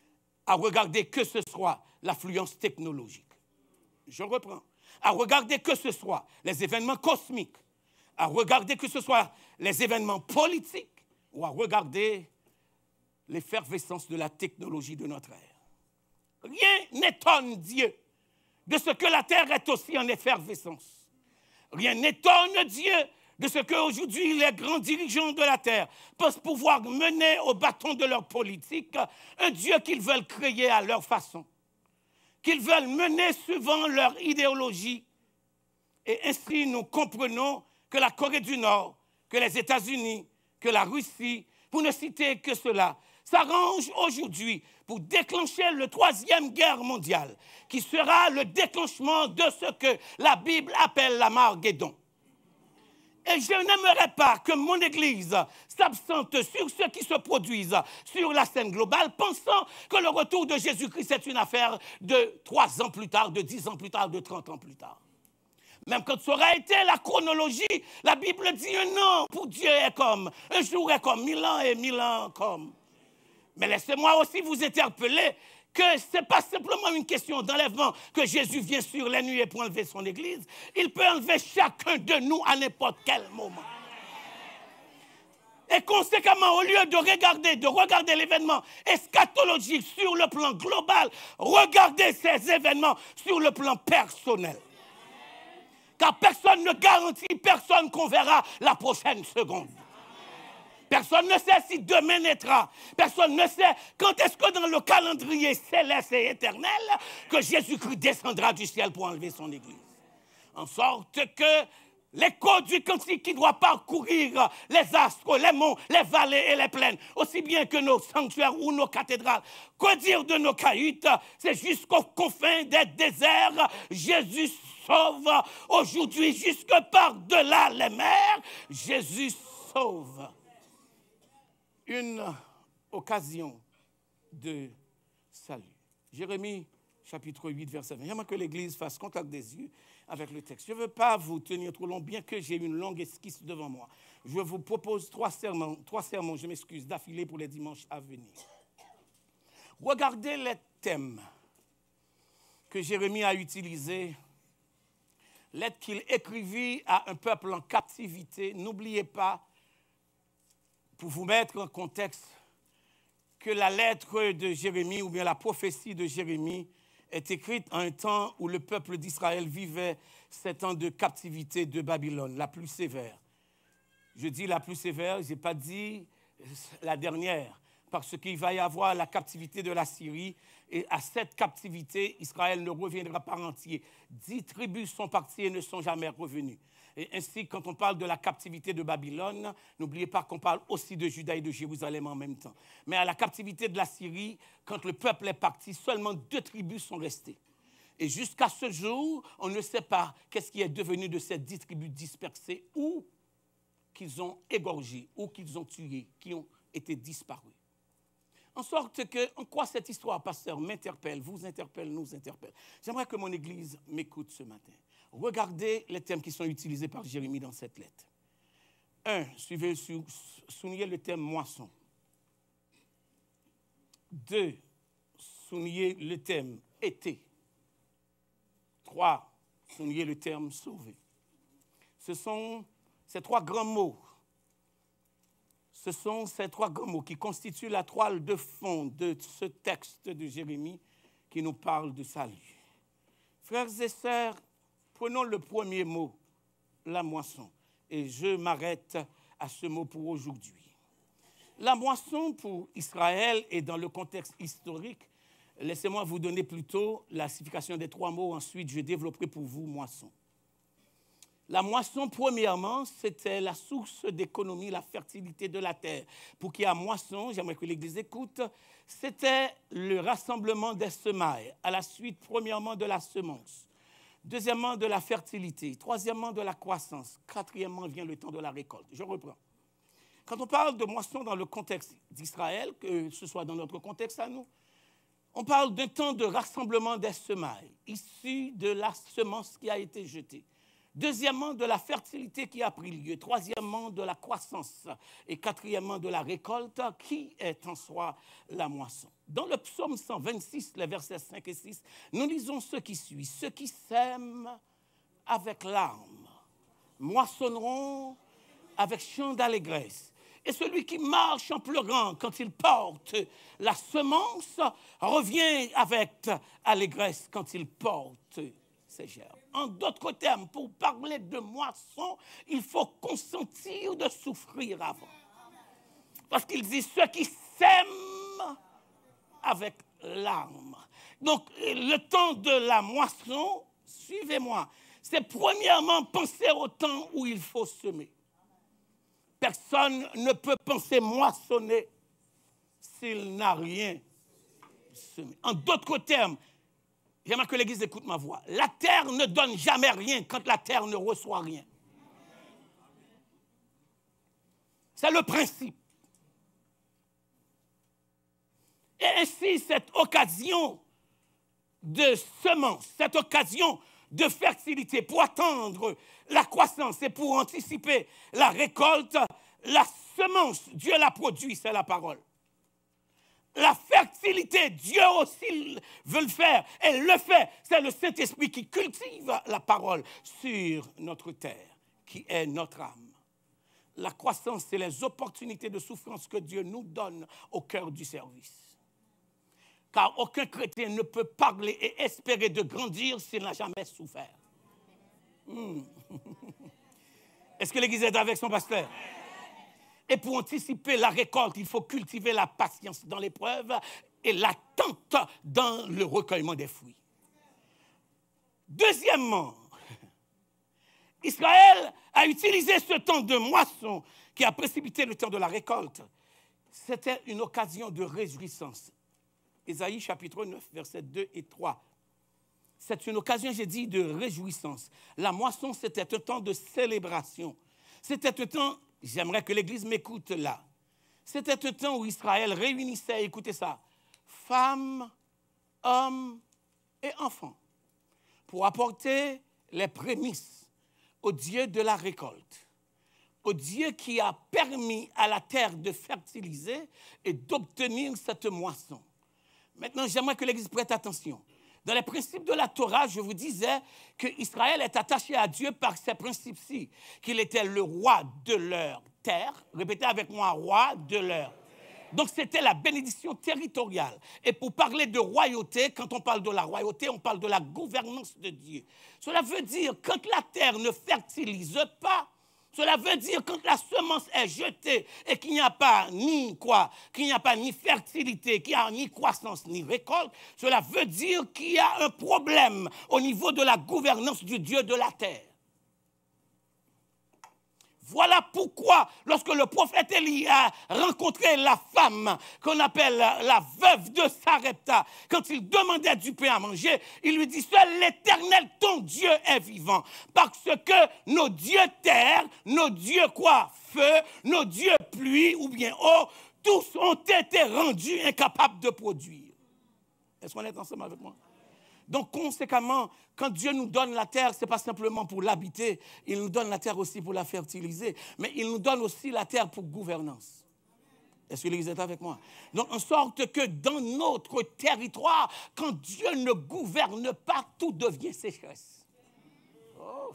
S6: à regarder que ce soit l'affluence technologique. Je reprends. À regarder que ce soit les événements cosmiques, à regarder que ce soit les événements politiques, ou à regarder l'effervescence de la technologie de notre ère. Rien n'étonne Dieu de ce que la terre est aussi en effervescence. Rien n'étonne Dieu de ce qu'aujourd'hui les grands dirigeants de la terre pensent pouvoir mener au bâton de leur politique un Dieu qu'ils veulent créer à leur façon, qu'ils veulent mener suivant leur idéologie. Et ainsi nous comprenons que la Corée du Nord, que les États-Unis, que la Russie, pour ne citer que cela, s'arrangent aujourd'hui pour déclencher le troisième guerre mondiale, qui sera le déclenchement de ce que la Bible appelle l'Armageddon. Et je n'aimerais pas que mon Église s'absente sur ce qui se produise sur la scène globale, pensant que le retour de Jésus-Christ est une affaire de trois ans plus tard, de dix ans plus tard, de trente ans plus tard. Même quand ça aurait été la chronologie, la Bible dit un an pour Dieu est comme, un jour est comme, mille ans et mille ans comme. Mais laissez-moi aussi vous interpeller que ce n'est pas simplement une question d'enlèvement que Jésus vient sur les nuées pour enlever son Église. Il peut enlever chacun de nous à n'importe quel moment. Et conséquemment, au lieu de regarder, de regarder l'événement eschatologique sur le plan global, regardez ces événements sur le plan personnel. Car personne ne garantit, personne qu'on verra la prochaine seconde. Personne ne sait si demain naîtra. Personne ne sait quand est-ce que dans le calendrier céleste et éternel que Jésus-Christ descendra du ciel pour enlever son Église. En sorte que l'écho du cantique qui doit parcourir les astres, les monts, les vallées et les plaines, aussi bien que nos sanctuaires ou nos cathédrales, que dire de nos cahutes, c'est jusqu'aux confins des déserts, Jésus sauve. Aujourd'hui, jusque par-delà les mers, Jésus sauve. Une occasion de salut. Jérémie, chapitre huit, verset vingt. J'aimerais que l'Église fasse contact des yeux avec le texte. Je ne veux pas vous tenir trop long, bien que j'ai une longue esquisse devant moi. Je vous propose trois sermons, trois sermons, je m'excuse, d'affilée pour les dimanches à venir. Regardez les thèmes que Jérémie a utilisés, lettre qu'il écrivit à un peuple en captivité. N'oubliez pas, pour vous mettre en contexte, que la lettre de Jérémie ou bien la prophétie de Jérémie est écrite en un temps où le peuple d'Israël vivait sept ans de captivité de Babylone, la plus sévère. Je dis la plus sévère, je n'ai pas dit la dernière, parce qu'il va y avoir la captivité de la Syrie, et à cette captivité, Israël ne reviendra pas entier. Dix tribus sont parties et ne sont jamais revenues. Et ainsi, quand on parle de la captivité de Babylone, n'oubliez pas qu'on parle aussi de Juda et de Jérusalem en même temps. Mais à la captivité de la Syrie, quand le peuple est parti, seulement deux tribus sont restées. Et jusqu'à ce jour, on ne sait pas qu'est-ce qui est devenu de ces dix tribus dispersées ou qu'ils ont égorgées, ou qu'ils ont tuées, qui ont été disparues. En sorte que, en quoi cette histoire, pasteur, m'interpelle, vous interpelle, nous interpelle. J'aimerais que mon Église m'écoute ce matin. Regardez les thèmes qui sont utilisés par Jérémie dans cette lettre. Un, suivez, soulignez le thème moisson. Deux, soulignez le thème été. Trois, soulignez le terme sauvé. Ce sont ces trois grands mots. Ce sont ces trois grands mots qui constituent la toile de fond de ce texte de Jérémie qui nous parle de salut. Frères et sœurs, prenons le premier mot, la moisson. Et je m'arrête à ce mot pour aujourd'hui. La moisson pour Israël et dans le contexte historique, laissez-moi vous donner plutôt la signification des trois mots. Ensuite, je développerai pour vous moisson. La moisson, premièrement, c'était la source d'économie, la fertilité de la terre. Pour qu'il y ait moisson, j'aimerais que l'Église écoute, c'était le rassemblement des semailles. À la suite, premièrement, de la semence. Deuxièmement, de la fertilité. Troisièmement, de la croissance. Quatrièmement, vient le temps de la récolte. Je reprends. Quand on parle de moisson dans le contexte d'Israël, que ce soit dans notre contexte à nous, on parle d'un temps de rassemblement des semailles, issues de la semence qui a été jetée. Deuxièmement, de la fertilité qui a pris lieu. Troisièmement, de la croissance. Et quatrièmement, de la récolte qui est en soi la moisson. Dans le psaume cent vingt-six, les versets cinq et six, nous lisons ce qui suit. Ceux qui sèment avec larmes moissonneront avec chant d'allégresse. Et celui qui marche en pleurant quand il porte la semence revient avec allégresse quand il porte ses gerbes. En d'autres termes, pour parler de moisson, il faut consentir de souffrir avant. Parce qu'il dit ceux qui sèment avec larmes. Donc, le temps de la moisson, suivez-moi, c'est premièrement penser au temps où il faut semer. Personne ne peut penser moissonner s'il n'a rien semé. En d'autres termes, j'aimerais que l'Église écoute ma voix. La terre ne donne jamais rien quand la terre ne reçoit rien. C'est le principe. Et ainsi, cette occasion de semence, cette occasion de fertilité pour attendre la croissance et pour anticiper la récolte, la semence, Dieu la produit, c'est la parole. La fertilité, Dieu aussi veut le faire, et le fait, c'est le Saint-Esprit qui cultive la parole sur notre terre, qui est notre âme. La croissance, c'est les opportunités de souffrance que Dieu nous donne au cœur du service. Car aucun chrétien ne peut parler et espérer de grandir s'il n'a jamais souffert. Hmm. Est-ce que l'Église est avec son pasteur? Et pour anticiper la récolte, il faut cultiver la patience dans l'épreuve et l'attente dans le recueillement des fruits. Deuxièmement, Israël a utilisé ce temps de moisson qui a précipité le temps de la récolte. C'était une occasion de réjouissance. Ésaïe chapitre neuf, versets deux et trois. C'est une occasion, j'ai dit, de réjouissance. La moisson, c'était un temps de célébration. C'était un temps, j'aimerais que l'Église m'écoute là. C'était un temps où Israël réunissait, écoutez ça, femmes, hommes et enfants, pour apporter les prémices au Dieu de la récolte, au Dieu qui a permis à la terre de fertiliser et d'obtenir cette moisson. Maintenant, j'aimerais que l'Église prête attention. Dans les principes de la Torah, je vous disais qu'Israël est attaché à Dieu par ces principes-ci, qu'il était le roi de leur terre. Répétez avec moi, roi de leur. Donc, c'était la bénédiction territoriale. Et pour parler de royauté, quand on parle de la royauté, on parle de la gouvernance de Dieu. Cela veut dire, quand la terre ne fertilise pas, cela veut dire quand la semence est jetée et qu'il n'y a pas ni quoi, qu'il n'y a pas ni fertilité, qu'il n'y a ni croissance ni récolte, cela veut dire qu'il y a un problème au niveau de la gouvernance du Dieu de la terre. Voilà pourquoi, lorsque le prophète Élie a rencontré la femme qu'on appelle la veuve de Sarepta, quand il demandait du pain à manger, il lui dit « Seul l'Éternel, ton Dieu, est vivant. Parce que nos dieux terre, nos dieux quoi, feu, nos dieux pluie ou bien eau, tous ont été rendus incapables de produire. » Est-ce qu'on est ensemble avec moi? Donc, conséquemment, quand Dieu nous donne la terre, ce n'est pas simplement pour l'habiter, il nous donne la terre aussi pour la fertiliser, mais il nous donne aussi la terre pour gouvernance. Est-ce que l'Église est avec moi? Donc, en sorte que dans notre territoire, quand Dieu ne gouverne pas, tout devient sécheresse. Oh.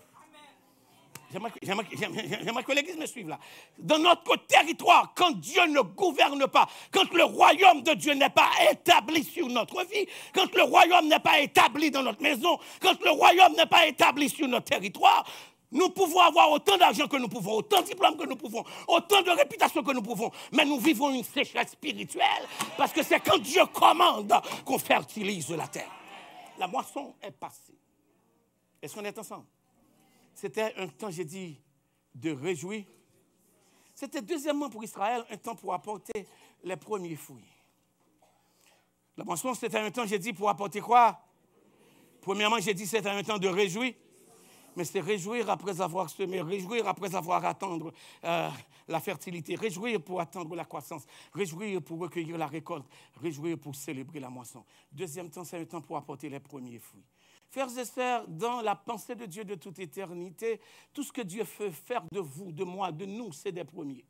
S6: J'aimerais que l'Église me suive là. Dans notre territoire, quand Dieu ne gouverne pas, quand le royaume de Dieu n'est pas établi sur notre vie, quand le royaume n'est pas établi dans notre maison, quand le royaume n'est pas établi sur notre territoire, nous pouvons avoir autant d'argent que nous pouvons, autant de diplômes que nous pouvons, autant de réputation que nous pouvons, mais nous vivons une sécheresse spirituelle parce que c'est quand Dieu commande qu'on fertilise la terre. La moisson est passée. Est-ce qu'on est ensemble? C'était un temps, j'ai dit, de réjouir. C'était deuxièmement pour Israël un temps pour apporter les premiers fruits. La moisson, c'était un temps, j'ai dit, pour apporter quoi? Premièrement, j'ai dit, c'était un temps de réjouir. Mais c'est réjouir après avoir semé, réjouir après avoir attendre euh, la fertilité, réjouir pour attendre la croissance, réjouir pour recueillir la récolte, réjouir pour célébrer la moisson. Deuxième temps, c'est un temps pour apporter les premiers fruits. Frères et sœurs, dans la pensée de Dieu de toute éternité, tout ce que Dieu veut faire de vous, de moi, de nous, c'est des premiers.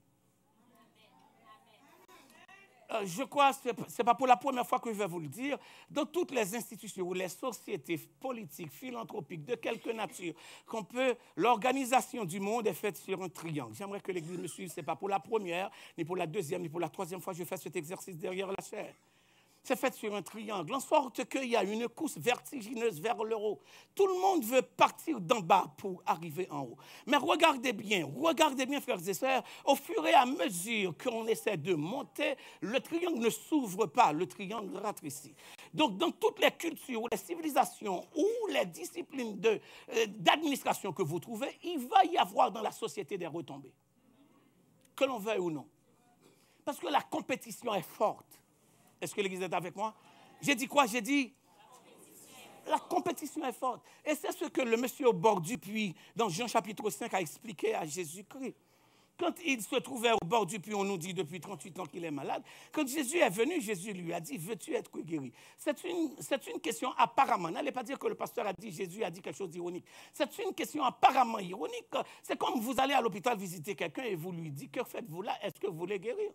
S6: Euh, je crois, ce n'est pas pour la première fois que je vais vous le dire, dans toutes les institutions ou les sociétés politiques, philanthropiques, de quelque nature, qu'on peut, l'organisation du monde est faite sur un triangle. J'aimerais que l'Église me suive, ce n'est pas pour la première, ni pour la deuxième, ni pour la troisième fois que je fais cet exercice derrière la chair. C'est fait sur un triangle, en sorte qu'il y a une course vertigineuse vers le haut. Tout le monde veut partir d'en bas pour arriver en haut. Mais regardez bien, regardez bien, frères et sœurs, au fur et à mesure qu'on essaie de monter, le triangle ne s'ouvre pas, le triangle rétrécit. Donc, dans toutes les cultures, ou les civilisations, ou les disciplines de, euh, d'administration que vous trouvez, il va y avoir dans la société des retombées. Que l'on veuille ou non. Parce que la compétition est forte. Est-ce que l'Église est avec moi? J'ai dit quoi? J'ai dit la compétition est forte. Et c'est ce que le monsieur au bord du puits, dans Jean chapitre cinq, a expliqué à Jésus-Christ. Quand il se trouvait au bord du puits, on nous dit depuis trente-huit ans qu'il est malade. Quand Jésus est venu, Jésus lui a dit, veux-tu être guéri? C'est une, c'est une question apparemment. N'allez pas dire que le pasteur a dit, Jésus a dit quelque chose d'ironique. C'est une question apparemment ironique. C'est comme vous allez à l'hôpital visiter quelqu'un et vous lui dites, que faites-vous là? Est-ce que vous voulez guérir?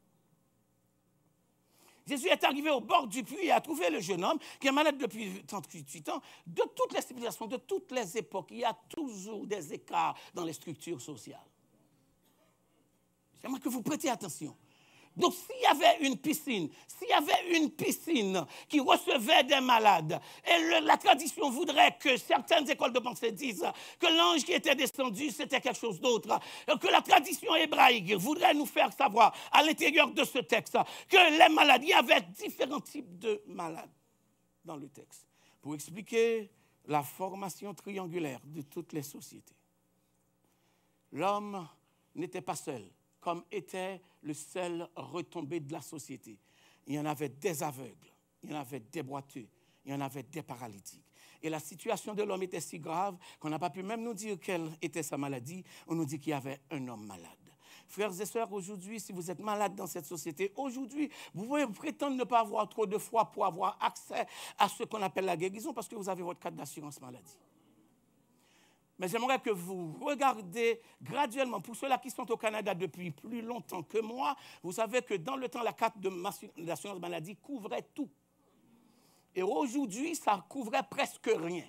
S6: Jésus est arrivé au bord du puits et a trouvé le jeune homme qui est malade depuis trente-huit ans. De toutes les civilisations, de toutes les époques, il y a toujours des écarts dans les structures sociales. J'aimerais que vous prêtiez attention. Donc, s'il y avait une piscine, s'il y avait une piscine qui recevait des malades, et le, la tradition voudrait que certaines écoles de pensée disent que l'ange qui était descendu, c'était quelque chose d'autre, que la tradition hébraïque voudrait nous faire savoir à l'intérieur de ce texte que les malades, il y avait différents types de malades dans le texte, pour expliquer la formation triangulaire de toutes les sociétés. L'homme n'était pas seul, comme était le seul retombé de la société. Il y en avait des aveugles, il y en avait des boiteux, il y en avait des paralytiques. Et la situation de l'homme était si grave qu'on n'a pas pu même nous dire quelle était sa maladie. On nous dit qu'il y avait un homme malade. Frères et sœurs, aujourd'hui, si vous êtes malade dans cette société, aujourd'hui, vous pouvez prétendre ne pas avoir trop de foi pour avoir accès à ce qu'on appelle la guérison parce que vous avez votre carte d'assurance maladie. Mais j'aimerais que vous regardez graduellement, pour ceux-là qui sont au Canada depuis plus longtemps que moi, vous savez que dans le temps, la carte d'assurance maladie couvrait tout. Et aujourd'hui, ça couvrait presque rien.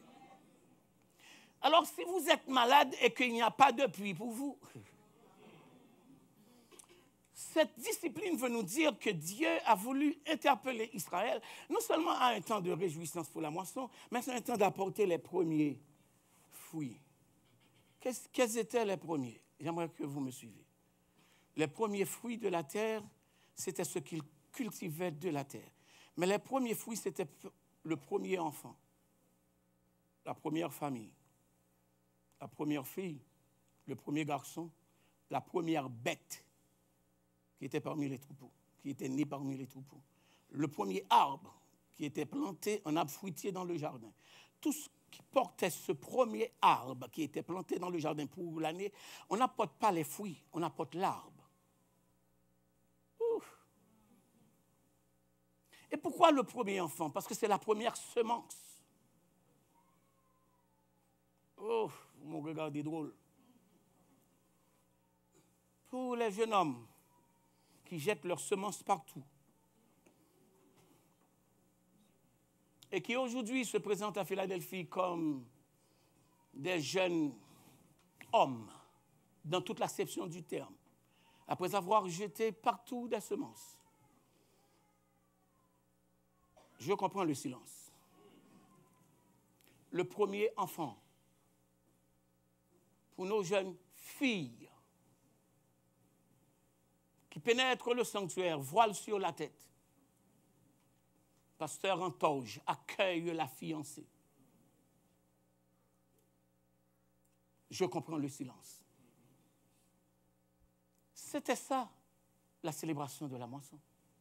S6: Alors, si vous êtes malade et qu'il n'y a pas de puits pour vous, cette discipline veut nous dire que Dieu a voulu interpeller Israël, non seulement à un temps de réjouissance pour la moisson, mais à un temps d'apporter les premiers fruits. Quels étaient les premiers? J'aimerais que vous me suivez. Les premiers fruits de la terre, c'était ce qu'ils cultivaient de la terre. Mais les premiers fruits, c'était le premier enfant, la première famille, la première fille, le premier garçon, la première bête qui était parmi les troupeaux, qui était née parmi les troupeaux, le premier arbre qui était planté, un arbre fruitier dans le jardin. Tout ce qui portait ce premier arbre qui était planté dans le jardin pour l'année, on n'apporte pas les fruits, on apporte l'arbre. Ouf. Et pourquoi le premier enfant? Parce que c'est la première semence. Oh, vous me regardez drôle. Pour les jeunes hommes qui jettent leurs semences partout et qui aujourd'hui se présentent à Philadelphie comme des jeunes hommes, dans toute l'acception du terme, après avoir jeté partout des semences. Je comprends le silence. Le premier enfant, pour nos jeunes filles, qui pénètrent le sanctuaire, voile sur la tête, pasteur en toge accueille la fiancée. Je comprends le silence. C'était ça, la célébration de la moisson.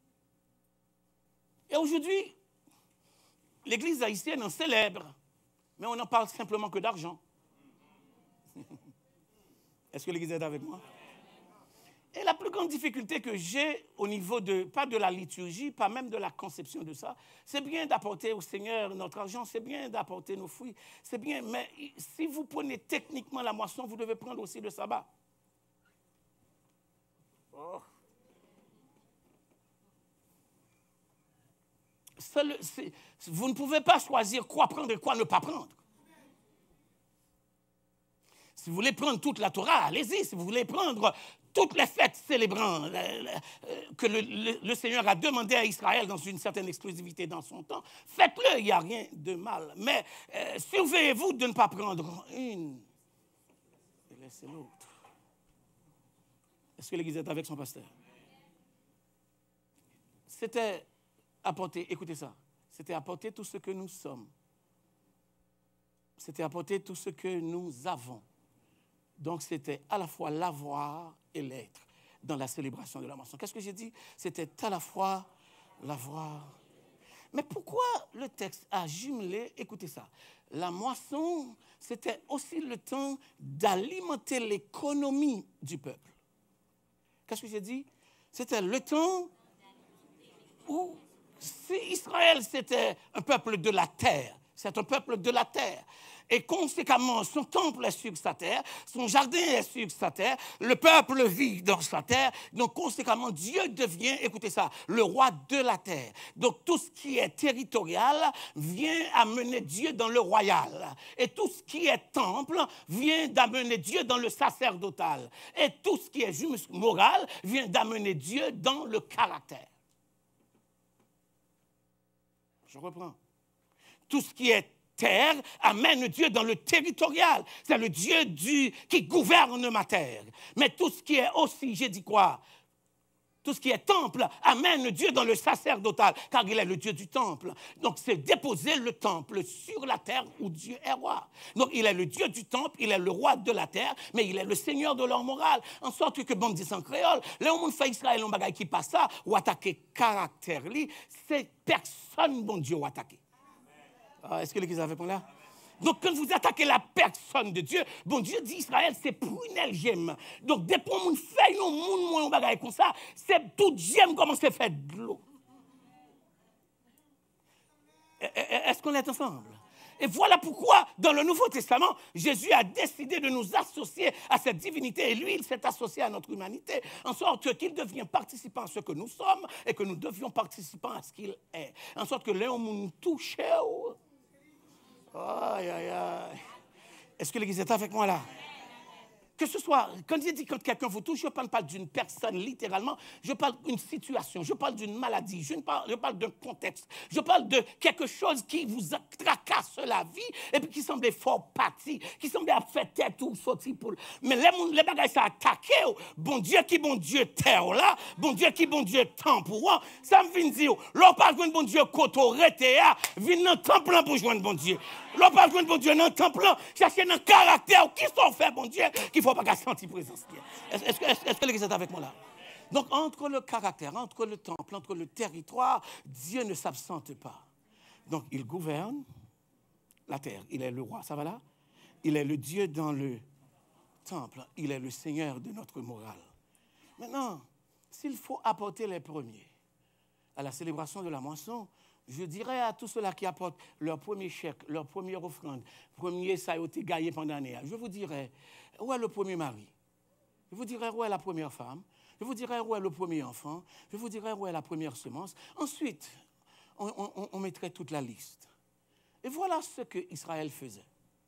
S6: Et aujourd'hui, l'Église haïtienne en célèbre, mais on n'en parle simplement que d'argent. Est-ce que l'Église est avec moi? Et la plus grande difficulté que j'ai au niveau de, pas de la liturgie, pas même de la conception de ça, c'est bien d'apporter au Seigneur notre argent, c'est bien d'apporter nos fruits, c'est bien, mais si vous prenez techniquement la moisson, vous devez prendre aussi le sabbat. Oh. Le, vous ne pouvez pas choisir quoi prendre et quoi ne pas prendre. Si vous voulez prendre toute la Torah, allez-y. Si vous voulez prendre toutes les fêtes célébrant le, le, que le, le, le Seigneur a demandé à Israël dans une certaine exclusivité dans son temps, faites-le, il n'y a rien de mal. Mais euh, surveillez-vous de ne pas prendre une et laisser l'autre. Est-ce que l'Église est avec son pasteur? C'était apporter, écoutez ça, c'était apporter tout ce que nous sommes. C'était apporter tout ce que nous avons. Donc, c'était à la fois l'avoir et l'être dans la célébration de la moisson. Qu'est-ce que j'ai dit? C'était à la fois l'avoir. Mais pourquoi le texte a jumelé, écoutez ça, la moisson, c'était aussi le temps d'alimenter l'économie du peuple. Qu'est-ce que j'ai dit? C'était le temps où, si Israël, c'était un peuple de la terre, c'est un peuple de la terre. Et conséquemment, son temple est sur sa terre, son jardin est sur sa terre, le peuple vit dans sa terre. Donc, conséquemment, Dieu devient, écoutez ça, le roi de la terre. Donc, tout ce qui est territorial vient amener Dieu dans le royal. Et tout ce qui est temple vient d'amener Dieu dans le sacerdotal. Et tout ce qui est juste moral vient d'amener Dieu dans le caractère. Je reprends. Tout ce qui est terre amène Dieu dans le territorial. C'est le Dieu du, qui gouverne ma terre. Mais tout ce qui est aussi, j'ai dit quoi? Tout ce qui est temple amène Dieu dans le sacerdotal, car il est le Dieu du temple. Donc, c'est déposer le temple sur la terre où Dieu est roi. Donc, il est le Dieu du temple, il est le roi de la terre, mais il est le Seigneur de leur morale. En sorte que, bon, dit en créole, là où on fait Israël, on bagaille qui passe ça, ou attaquer caractère, c'est personne, bon Dieu, ou attaquer. Ah, est-ce que l'Église avait pour là? Donc, quand vous attaquez la personne de Dieu, bon Dieu dit Israël, c'est pour une gemme. Donc, dès que vous faites un monde, moi, on va comme ça, c'est tout gemme comment c'est fait de l'eau. Est-ce qu'on est ensemble? Et voilà pourquoi, dans le Nouveau Testament, Jésus a décidé de nous associer à cette divinité. Et lui, il s'est associé à notre humanité, en sorte qu'il devient participant à ce que nous sommes et que nous devions participants à ce qu'il est. En sorte que là, on nous touche. Aïe, aïe, aïe. Est-ce que l'Église est avec moi là? Que ce soit, quand je dis quand quelqu'un vous touche, je ne parle pas d'une personne littéralement, je parle d'une situation, je parle d'une maladie, je parle, je parle d'un contexte, je parle de quelque chose qui vous tracasse la vie et puis qui semblait fort parti, qui semblait faire tête ou sortir pour. Mais les, les bagages sont attaqués, bon Dieu qui bon Dieu terre là, bon Dieu qui bon Dieu temple, ça me vient dire, l'on parle de bon Dieu koto retea, vient dans temple pour joindre bon Dieu. L'on parle de bon Dieu dans temple, chercher dans caractère, qui sont faits bon Dieu, qu'il faut pas sentir présence. Est-ce que, est-ce que l'Église est avec moi là? Donc, entre le caractère, entre le temple, entre le territoire, Dieu ne s'absente pas. Donc, il gouverne la terre. Il est le roi, ça va là? Il est le Dieu dans le temple. Il est le Seigneur de notre morale. Maintenant, s'il faut apporter les premiers à la célébration de la moisson, je dirais à tous ceux-là qui apportent leur premier chèque, leur première offrande, premier ça a été gagné pendant l'année, je vous dirais, où est le premier mari? Je vous dirais, où est la première femme? Je vous dirais, où est le premier enfant? Je vous dirais, où est la première semence? Ensuite, on, on, on mettrait toute la liste. Et voilà ce que Israël faisait.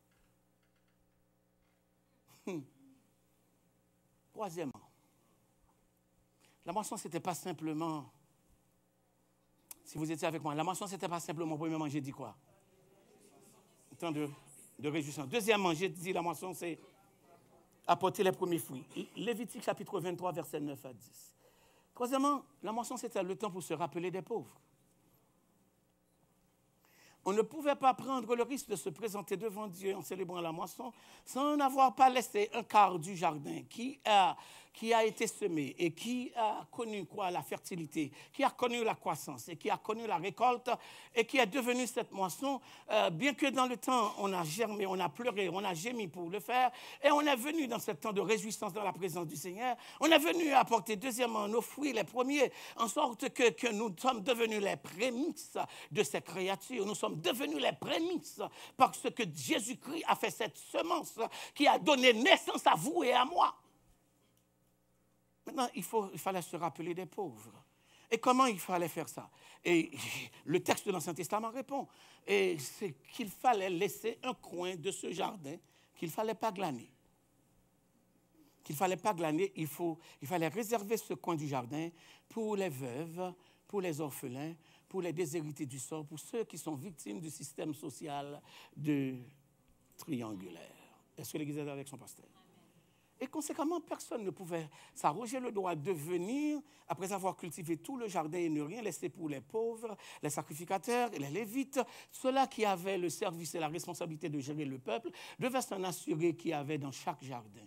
S6: Hum. Troisièmement, la moisson, ce n'était pas simplement... Si vous étiez avec moi, la moisson, ce n'était pas simplement, premièrement, j'ai dit quoi? Temps de, de réjouissance. Deuxièmement, j'ai dit la moisson, c'est apporter les premiers fruits. Lévitique chapitre vingt-trois, versets neuf à dix. Troisièmement, la moisson, c'était le temps pour se rappeler des pauvres. On ne pouvait pas prendre le risque de se présenter devant Dieu en célébrant la moisson sans n'avoir pas laissé un quart du jardin qui a, qui a été semé et qui a connu quoi, la fertilité, qui a connu la croissance et qui a connu la récolte et qui est devenu cette moisson, euh, bien que dans le temps on a germé, on a pleuré, on a gémi pour le faire et on est venu dans ce temps de réjouissance dans la présence du Seigneur. On est venu apporter deuxièmement nos fruits, les premiers, en sorte que, que nous sommes devenus les prémices de ces créatures. Nous sommes devenus les prémices parce que Jésus-Christ a fait cette semence qui a donné naissance à vous et à moi. Maintenant, il, faut, il fallait se rappeler des pauvres. Et comment il fallait faire ça? Et le texte de l'Ancien Testament répond. Et c'est qu'il fallait laisser un coin de ce jardin qu'il ne fallait pas glaner. Qu'il ne fallait pas glaner, il, faut, il fallait réserver ce coin du jardin pour les veuves, pour les orphelins, pour les déshérités du sort, pour ceux qui sont victimes du système social de triangulaire. Est-ce que l'Église est avec son pasteur? Et conséquemment, personne ne pouvait s'arroger le droit de venir, après avoir cultivé tout le jardin et ne rien laisser pour les pauvres, les sacrificateurs et les lévites. Ceux-là qui avaient le service et la responsabilité de gérer le peuple devaient s'en assurer qu'il y avait dans chaque jardin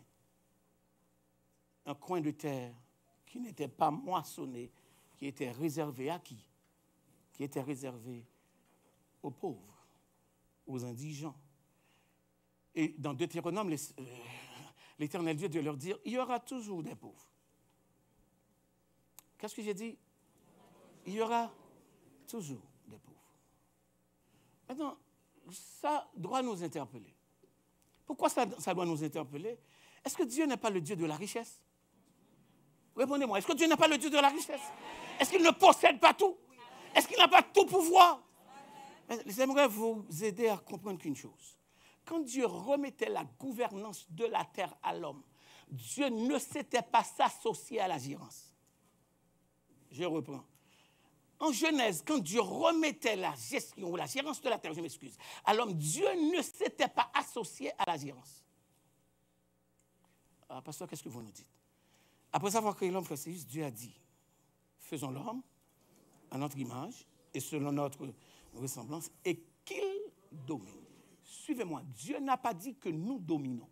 S6: un coin de terre qui n'était pas moissonné, qui était réservé à qui? Qui était réservé aux pauvres, aux indigents. Et dans Deutéronome, les, euh, l'Éternel Dieu doit leur dire, il y aura toujours des pauvres. Qu'est-ce que j'ai dit? Il y aura toujours des pauvres. Maintenant, ça doit nous interpeller. Pourquoi ça, ça doit nous interpeller? Est-ce que Dieu n'est pas le Dieu de la richesse? Répondez-moi, est-ce que Dieu n'est pas le Dieu de la richesse? Est-ce qu'il ne possède pas tout? Est-ce qu'il n'a pas tout pouvoir? J'aimerais vous aider à comprendre qu'une chose. Quand Dieu remettait la gouvernance de la terre à l'homme, Dieu ne s'était pas s'associer à la gérance. Je reprends. En Genèse, quand Dieu remettait la gestion ou la gérance de la terre, je m'excuse, à l'homme, Dieu ne s'était pas associé à la gérance. Ah, pasteur, qu'est-ce que vous nous dites? Après avoir créé l'homme, frère, Dieu a dit, faisons l'homme à notre image et selon notre ressemblance et qu'il domine. Suivez-moi, Dieu n'a pas dit que nous dominons.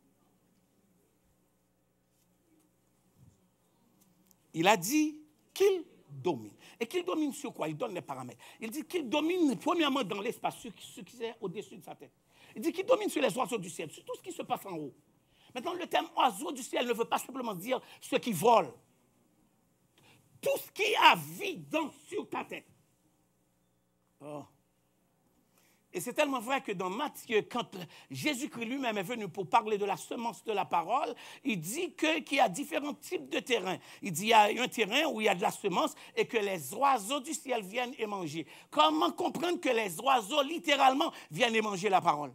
S6: Il a dit qu'il domine. Et qu'il domine sur quoi? Il donne les paramètres. Il dit qu'il domine premièrement dans l'espace, ce qui est au-dessus de sa tête. Il dit qu'il domine sur les oiseaux du ciel, sur tout ce qui se passe en haut. Maintenant, le terme oiseau du ciel ne veut pas simplement dire ceux qui volent. Tout ce qui a vie dans, sur ta tête. Oh. Et c'est tellement vrai que dans Matthieu, quand Jésus-Christ lui-même est venu pour parler de la semence de la parole, il dit que, qu'il y a différents types de terrains. Il dit qu'il y a un terrain où il y a de la semence et que les oiseaux du ciel viennent et manger. Comment comprendre que les oiseaux, littéralement, viennent et manger la parole?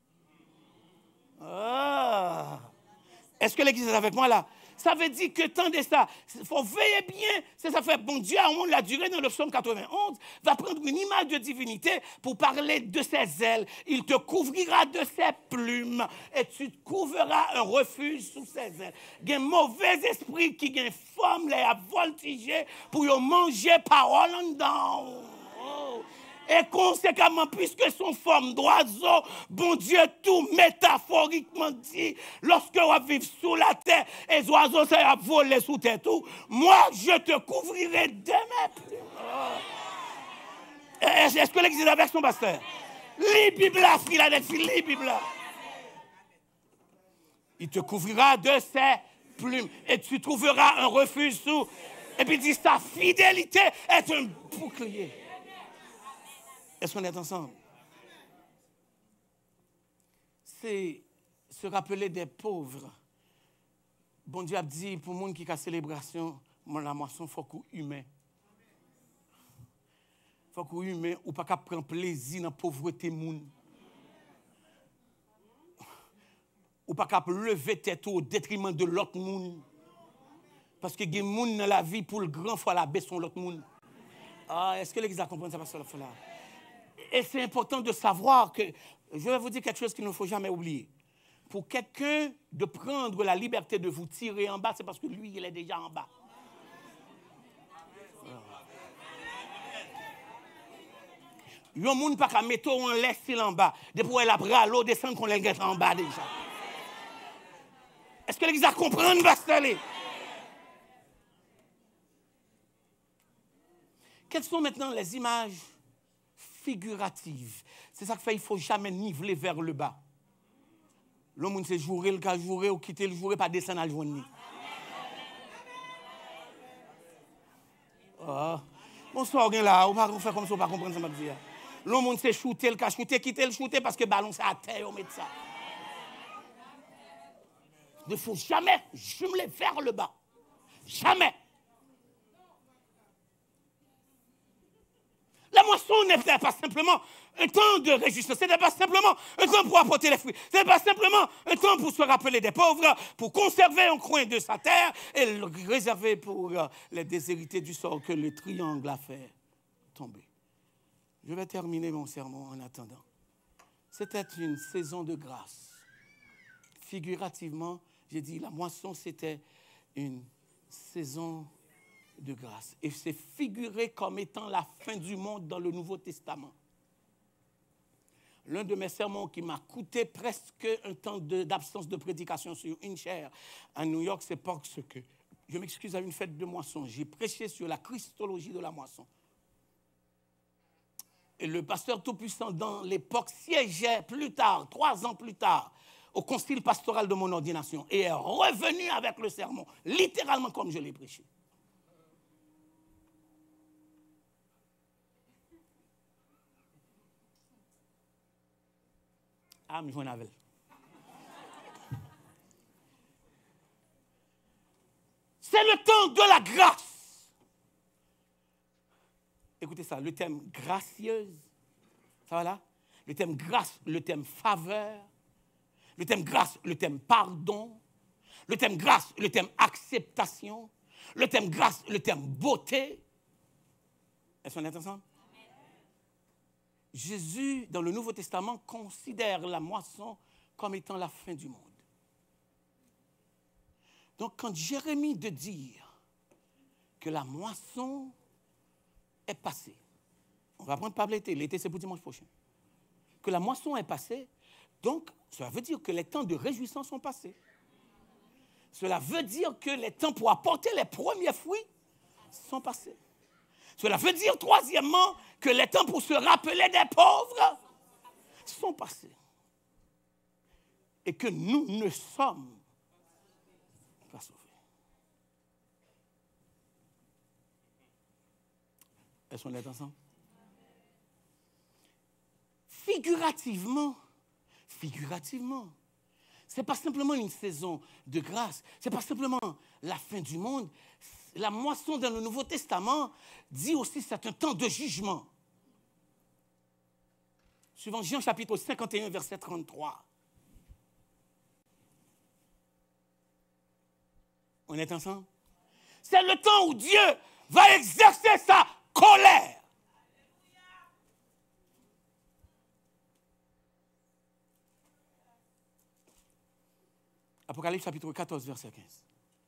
S6: Ah. Est-ce que l'Église est avec moi là? Ça veut dire que tant de ça, il faut veiller bien. C'est ça fait, bon Dieu, à un moment la durée dans le psaume quatre-vingt-onze, va prendre une image de divinité pour parler de ses ailes. Il te couvrira de ses plumes et tu te couvriras un refuge sous ses ailes. Il y a un mauvais esprit qui a une forme à voltiger pour manger parole en dedans. Oh. Et conséquemment, puisque son forme d'oiseau, bon Dieu, tout métaphoriquement dit, lorsque on va vivre sous la terre, et les oiseaux ça va voler sous terre tout, moi, je te couvrirai de mes plumes. Oh. Est-ce que l'Église est avec son pasteur? Lis Bible, Philadelphie, lis Bible. Il te couvrira de ses plumes, et tu trouveras un refuge sous. Et puis il dit, sa fidélité est un bouclier. Est-ce qu'on est ensemble? C'est se rappeler des pauvres. Bon Dieu a dit, pour le monde qui a célébration, la moisson, il faut qu'on soit humain. Il faut qu'on soit humain ou pas qu'à prendre plaisir dans la pauvreté monde. Ou pas qu'à lever tête au détriment de l'autre monde. Parce que il y a des gens dans la vie pour le grand, il faut la baisser sur l'autre monde. Ah, est-ce que l'Église a compris ça? Parce que là. Et c'est important de savoir que, je vais vous dire quelque chose qu'il ne faut jamais oublier. Pour quelqu'un de prendre la liberté de vous tirer en bas, c'est parce que lui, il est déjà en bas. Yon moun pas qu'à mettre en laisse en bas. Depuis elle a pris l'eau descend qu'on les en bas déjà. Est-ce que l'église a compris, Bastelle? Quelles sont maintenant les images figuratives? C'est ça qui fait qu'il ne faut jamais niveler vers le bas. Le monde c'est jouer, le cas jouer, ou quitter le jouer, pas descendre à le joindre. Oh. Bonsoir, là, on va faire comme ça, on va pas comprendre ça, ma vie. Le monde c'est shooter, le cas shooter, quitter le shooter parce que le ballon c'est à terre, on met ça. Il ne faut jamais jumeler vers le bas. Jamais. La moisson n'est pas simplement un temps de réjouissance, ce n'est pas simplement un temps pour apporter les fruits, ce n'est pas simplement un temps pour se rappeler des pauvres, pour conserver un coin de sa terre et le réserver pour les déshérités du sort que le triangle a fait tomber. Je vais terminer mon sermon en attendant. C'était une saison de grâce. Figurativement, j'ai dit la moisson, c'était une saison de grâce. Et c'est figuré comme étant la fin du monde dans le Nouveau Testament. L'un de mes sermons qui m'a coûté presque un temps d'absence de, de prédication sur une chaire à New York, c'est parce que, je m'excuse, à une fête de moisson, j'ai prêché sur la christologie de la moisson. Et le pasteur Tout-Puissant, dans l'époque, siégeait plus tard, trois ans plus tard, au concile pastoral de mon ordination et est revenu avec le sermon, littéralement comme je l'ai prêché. Ah, mais j'en avais. C'est le temps de la grâce. Écoutez ça, le thème gracieuse, ça va là? Le thème grâce, le thème faveur, le thème grâce, le thème pardon, le thème grâce, le thème acceptation, le thème grâce, le thème beauté. Est-ce qu'on est ensemble? Jésus, dans le Nouveau Testament, considère la moisson comme étant la fin du monde. Donc, quand Jérémie de dire que la moisson est passée, on va prendre par l'été, l'été c'est pour dimanche prochain, que la moisson est passée, donc cela veut dire que les temps de réjouissance sont passés. Cela veut dire que les temps pour apporter les premiers fruits sont passés. Cela veut dire, troisièmement, que les temps pour se rappeler des pauvres sont passés. Et que nous ne sommes pas sauvés. Est-ce qu'on est ensemble? Figurativement, figurativement, ce n'est pas simplement une saison de grâce, ce n'est pas simplement la fin du monde. La moisson dans le Nouveau Testament dit aussi que c'est un temps de jugement. Suivant Jean chapitre cinquante et un, verset trente-trois. On est ensemble? C'est le temps où Dieu va exercer sa colère. Apocalypse chapitre quatorze, verset quinze.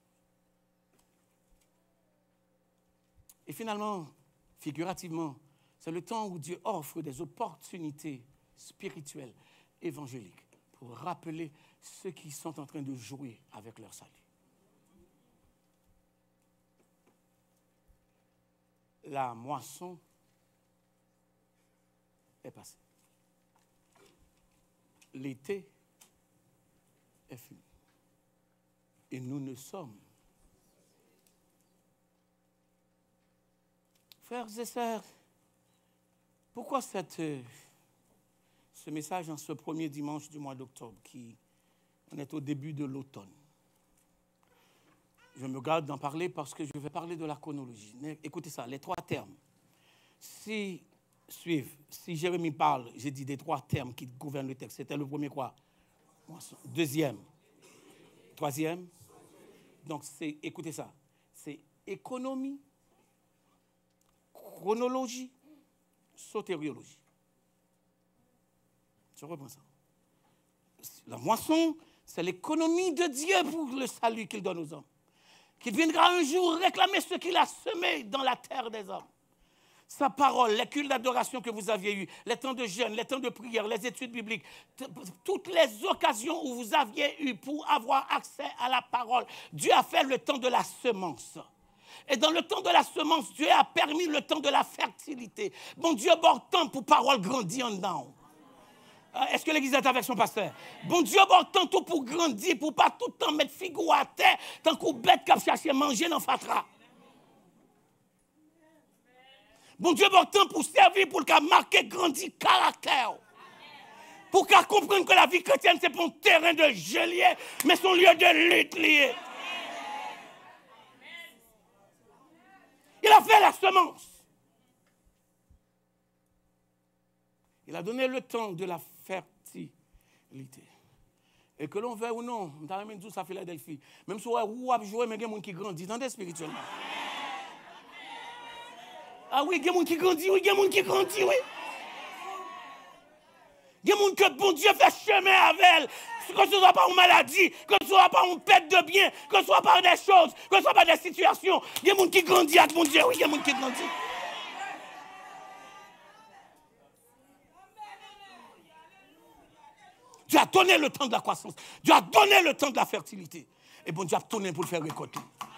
S6: Et finalement, figurativement, c'est le temps où Dieu offre des opportunités spirituelles, évangéliques, pour rappeler ceux qui sont en train de jouer avec leur salut. La moisson est passée. L'été est fini. Et nous ne sommes. Frères et sœurs, pourquoi cette, ce message en ce premier dimanche du mois d'octobre, qui on est au début de l'automne? Je me garde d'en parler parce que je vais parler de la chronologie. Mais écoutez ça, les trois termes. Si, suivent, si Jérémie parle, j'ai dit des trois termes qui gouvernent le texte. C'était le premier quoi? Deuxième. Troisième. Donc, c'est, écoutez ça, c'est économie, chronologie, sotériologie. Je reprends ça. La moisson, c'est l'économie de Dieu pour le salut qu'il donne aux hommes. Qu'il viendra un jour réclamer ce qu'il a semé dans la terre des hommes. sa parole, les cultes d'adoration que vous aviez eus, les temps de jeûne, les temps de prière, les études bibliques, toutes les occasions où vous aviez eu pour avoir accès à la parole, Dieu a fait le temps de la semence. Et dans le temps de la semence, Dieu a permis le temps de la fertilité. Bon Dieu, bon temps pour parole grandir en dedans. Est-ce que l'église est avec son pasteur? Bon Dieu, bon temps tout pour grandir, pour pas tout le temps mettre figure à terre, tant qu'on bête qui cherche à manger dans fatra. Bon Dieu, bon temps pour servir, pour qu'à marquer, grandir caractère. Pour qu'à comprendre que la vie chrétienne, c'est pas un terrain de jeu lié, mais son lieu de lutte lié. Il a fait la semence. Il a donné le temps de la fertilité. Et que l'on veut ou non, on t'a même dit ça Philadelphie. Même si on a joué, mais il y a des gens qui grandissent. Attendez spirituellement. Ah oui, il y a des gens qui grandissent, oui, il y a des gens qui grandissent, oui. Il y a des gens que bon Dieu fait chemin avec elle. Que ce ne soit pas une maladie, que ce ne soit pas une perte de bien, que ce ne soit pas des choses, que ce ne soit pas des situations. Il y a des gens qui grandissent avec mon Dieu, oui, il y a des gens qui grandissent. Dieu a donné le temps de la croissance. Dieu a donné le temps de la fertilité. Et bon Dieu a donné pour le faire récolter.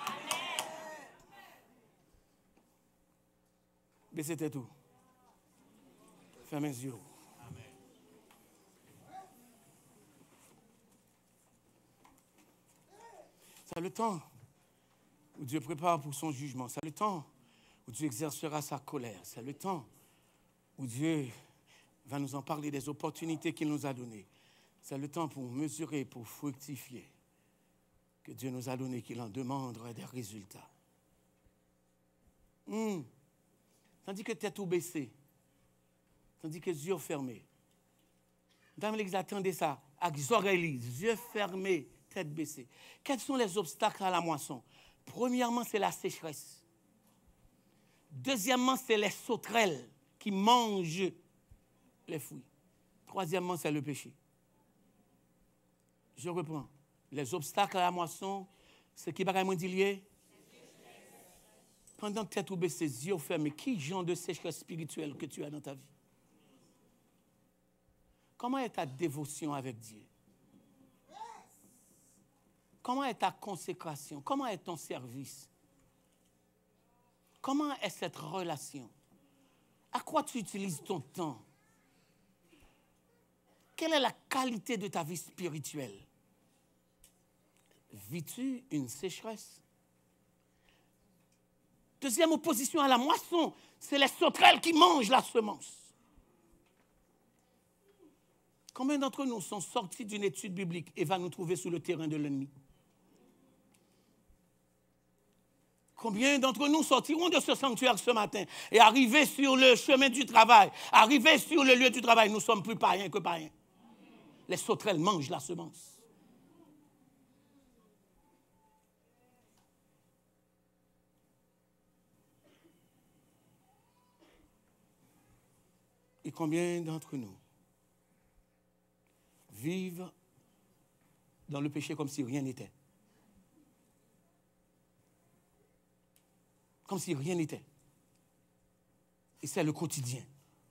S6: Mais c'était tout. Fermez les yeux. C'est le temps où Dieu prépare pour son jugement. C'est le temps où Dieu exercera sa colère. C'est le temps où Dieu va nous en parler des opportunités qu'il nous a données. C'est le temps pour mesurer, pour fructifier, que Dieu nous a donné, qu'il en demandera des résultats. Mmh. Tandis que tête tout baissée, tandis que yeux fermés. Dans l'église, attendez ça, avec les oreilles, yeux fermés, tête baissée. Quels sont les obstacles à la moisson? Premièrement, c'est la sécheresse. Deuxièmement, c'est les sauterelles qui mangent les fruits. Troisièmement, c'est le péché. Je reprends. Les obstacles à la moisson, c'est qui va me dire? Pendant que tu es tout baissé, yeux fermés, qui genre de sécheresse spirituelle que tu as dans ta vie? Comment est ta dévotion avec Dieu? Comment est ta consécration? Comment est ton service? Comment est cette relation? À quoi tu utilises ton temps? Quelle est la qualité de ta vie spirituelle? Vis-tu une sécheresse? Deuxième opposition à la moisson, c'est les sauterelles qui mangent la semence. Combien d'entre nous sont sortis d'une étude biblique et vont nous trouver sur le terrain de l'ennemi? Combien d'entre nous sortiront de ce sanctuaire ce matin et arriver sur le chemin du travail, arriver sur le lieu du travail, nous sommes plus païens que païens. Les sauterelles mangent la semence. Et combien d'entre nous vivent dans le péché comme si rien n'était? Comme si rien n'était. Et c'est le quotidien.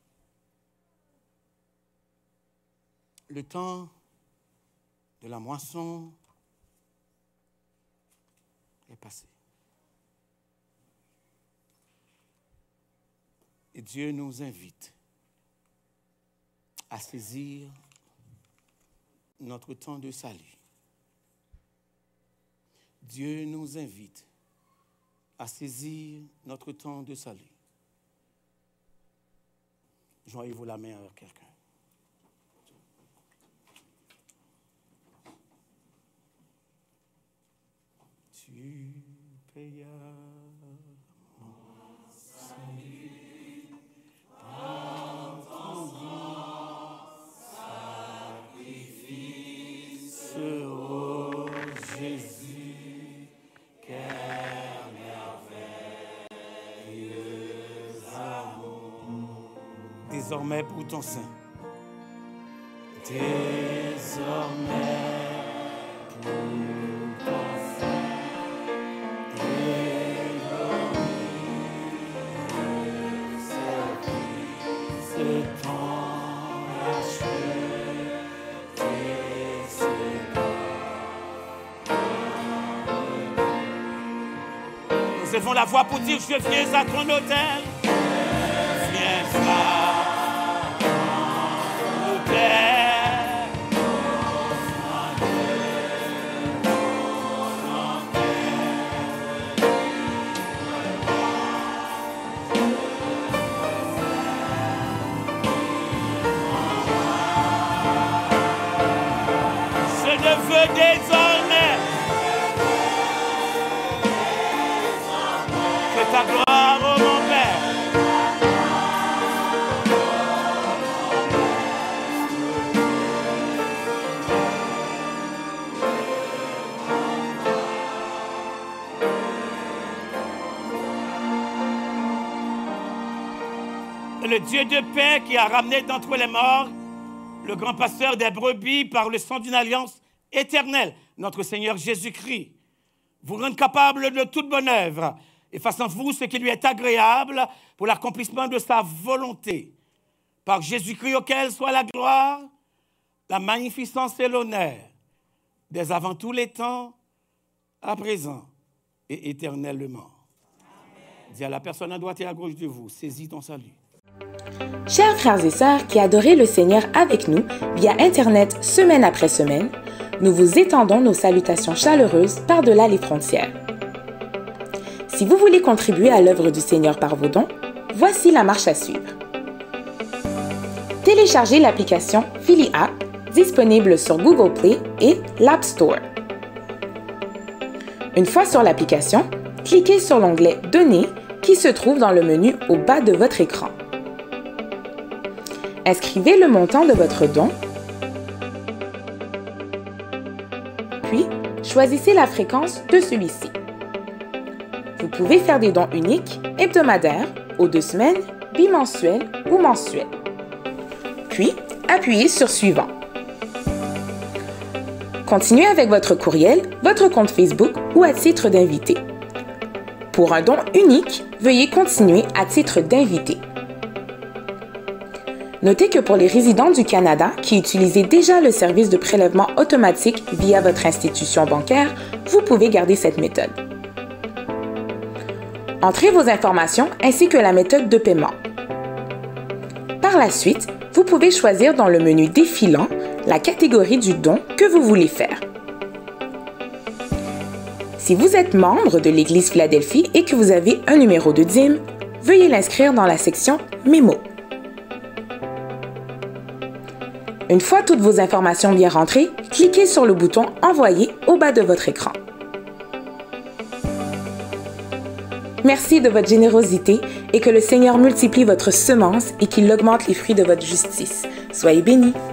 S6: Le temps de la moisson est passé. Et Dieu nous invite à saisir notre temps de salut. Dieu nous invite à saisir notre temps de salut. Joignez-vous la main à quelqu'un. Tu payas mon salut par ton grand sacrifice, ô Jésus, quel merveilleux amour. Désormais pour ton sein, désormais pour ton sein. Nous élevons la voix pour dire je viens à ton autel. Viens à ton autel. Je ne veux désormais que ta gloire, ô mon Père. Le Dieu de paix qui a ramené d'entre les morts le grand pasteur des brebis par le sang d'une alliance éternelle, notre Seigneur Jésus-Christ, vous rende capable de toute bonne œuvre et fasse en vous ce qui lui est agréable pour l'accomplissement de sa volonté. Par Jésus-Christ auquel soit la gloire, la magnificence et l'honneur, dès avant tous les temps, à présent et éternellement. Dis à la personne à droite et à gauche de vous, saisis ton salut.
S1: Chers frères et sœurs qui adorez le Seigneur avec nous via Internet semaine après semaine, nous vous étendons nos salutations chaleureuses par-delà les frontières. Si vous voulez contribuer à l'œuvre du Seigneur par vos dons, voici la marche à suivre. Téléchargez l'application Philly App, disponible sur Google Play et l'App Store. Une fois sur l'application, cliquez sur l'onglet « Donner » qui se trouve dans le menu au bas de votre écran. Inscrivez le montant de votre don, puis choisissez la fréquence de celui-ci. Vous pouvez faire des dons uniques, hebdomadaires, aux deux semaines, bimensuels ou mensuels. Puis, appuyez sur « Suivant ». Continuez avec votre courriel, votre compte Facebook ou à titre d'invité. Pour un don unique, veuillez continuer à titre d'invité. Notez que pour les résidents du Canada qui utilisaient déjà le service de prélèvement automatique via votre institution bancaire, vous pouvez garder cette méthode. Entrez vos informations ainsi que la méthode de paiement. Par la suite, vous pouvez choisir dans le menu défilant la catégorie du don que vous voulez faire. Si vous êtes membre de l'Église Philadelphie et que vous avez un numéro de dîme, veuillez l'inscrire dans la section Mémo. Une fois toutes vos informations bien rentrées, cliquez sur le bouton « Envoyer » au bas de votre écran. Merci de votre générosité et que le Seigneur multiplie votre semence et qu'il augmente les fruits de votre justice. Soyez bénis.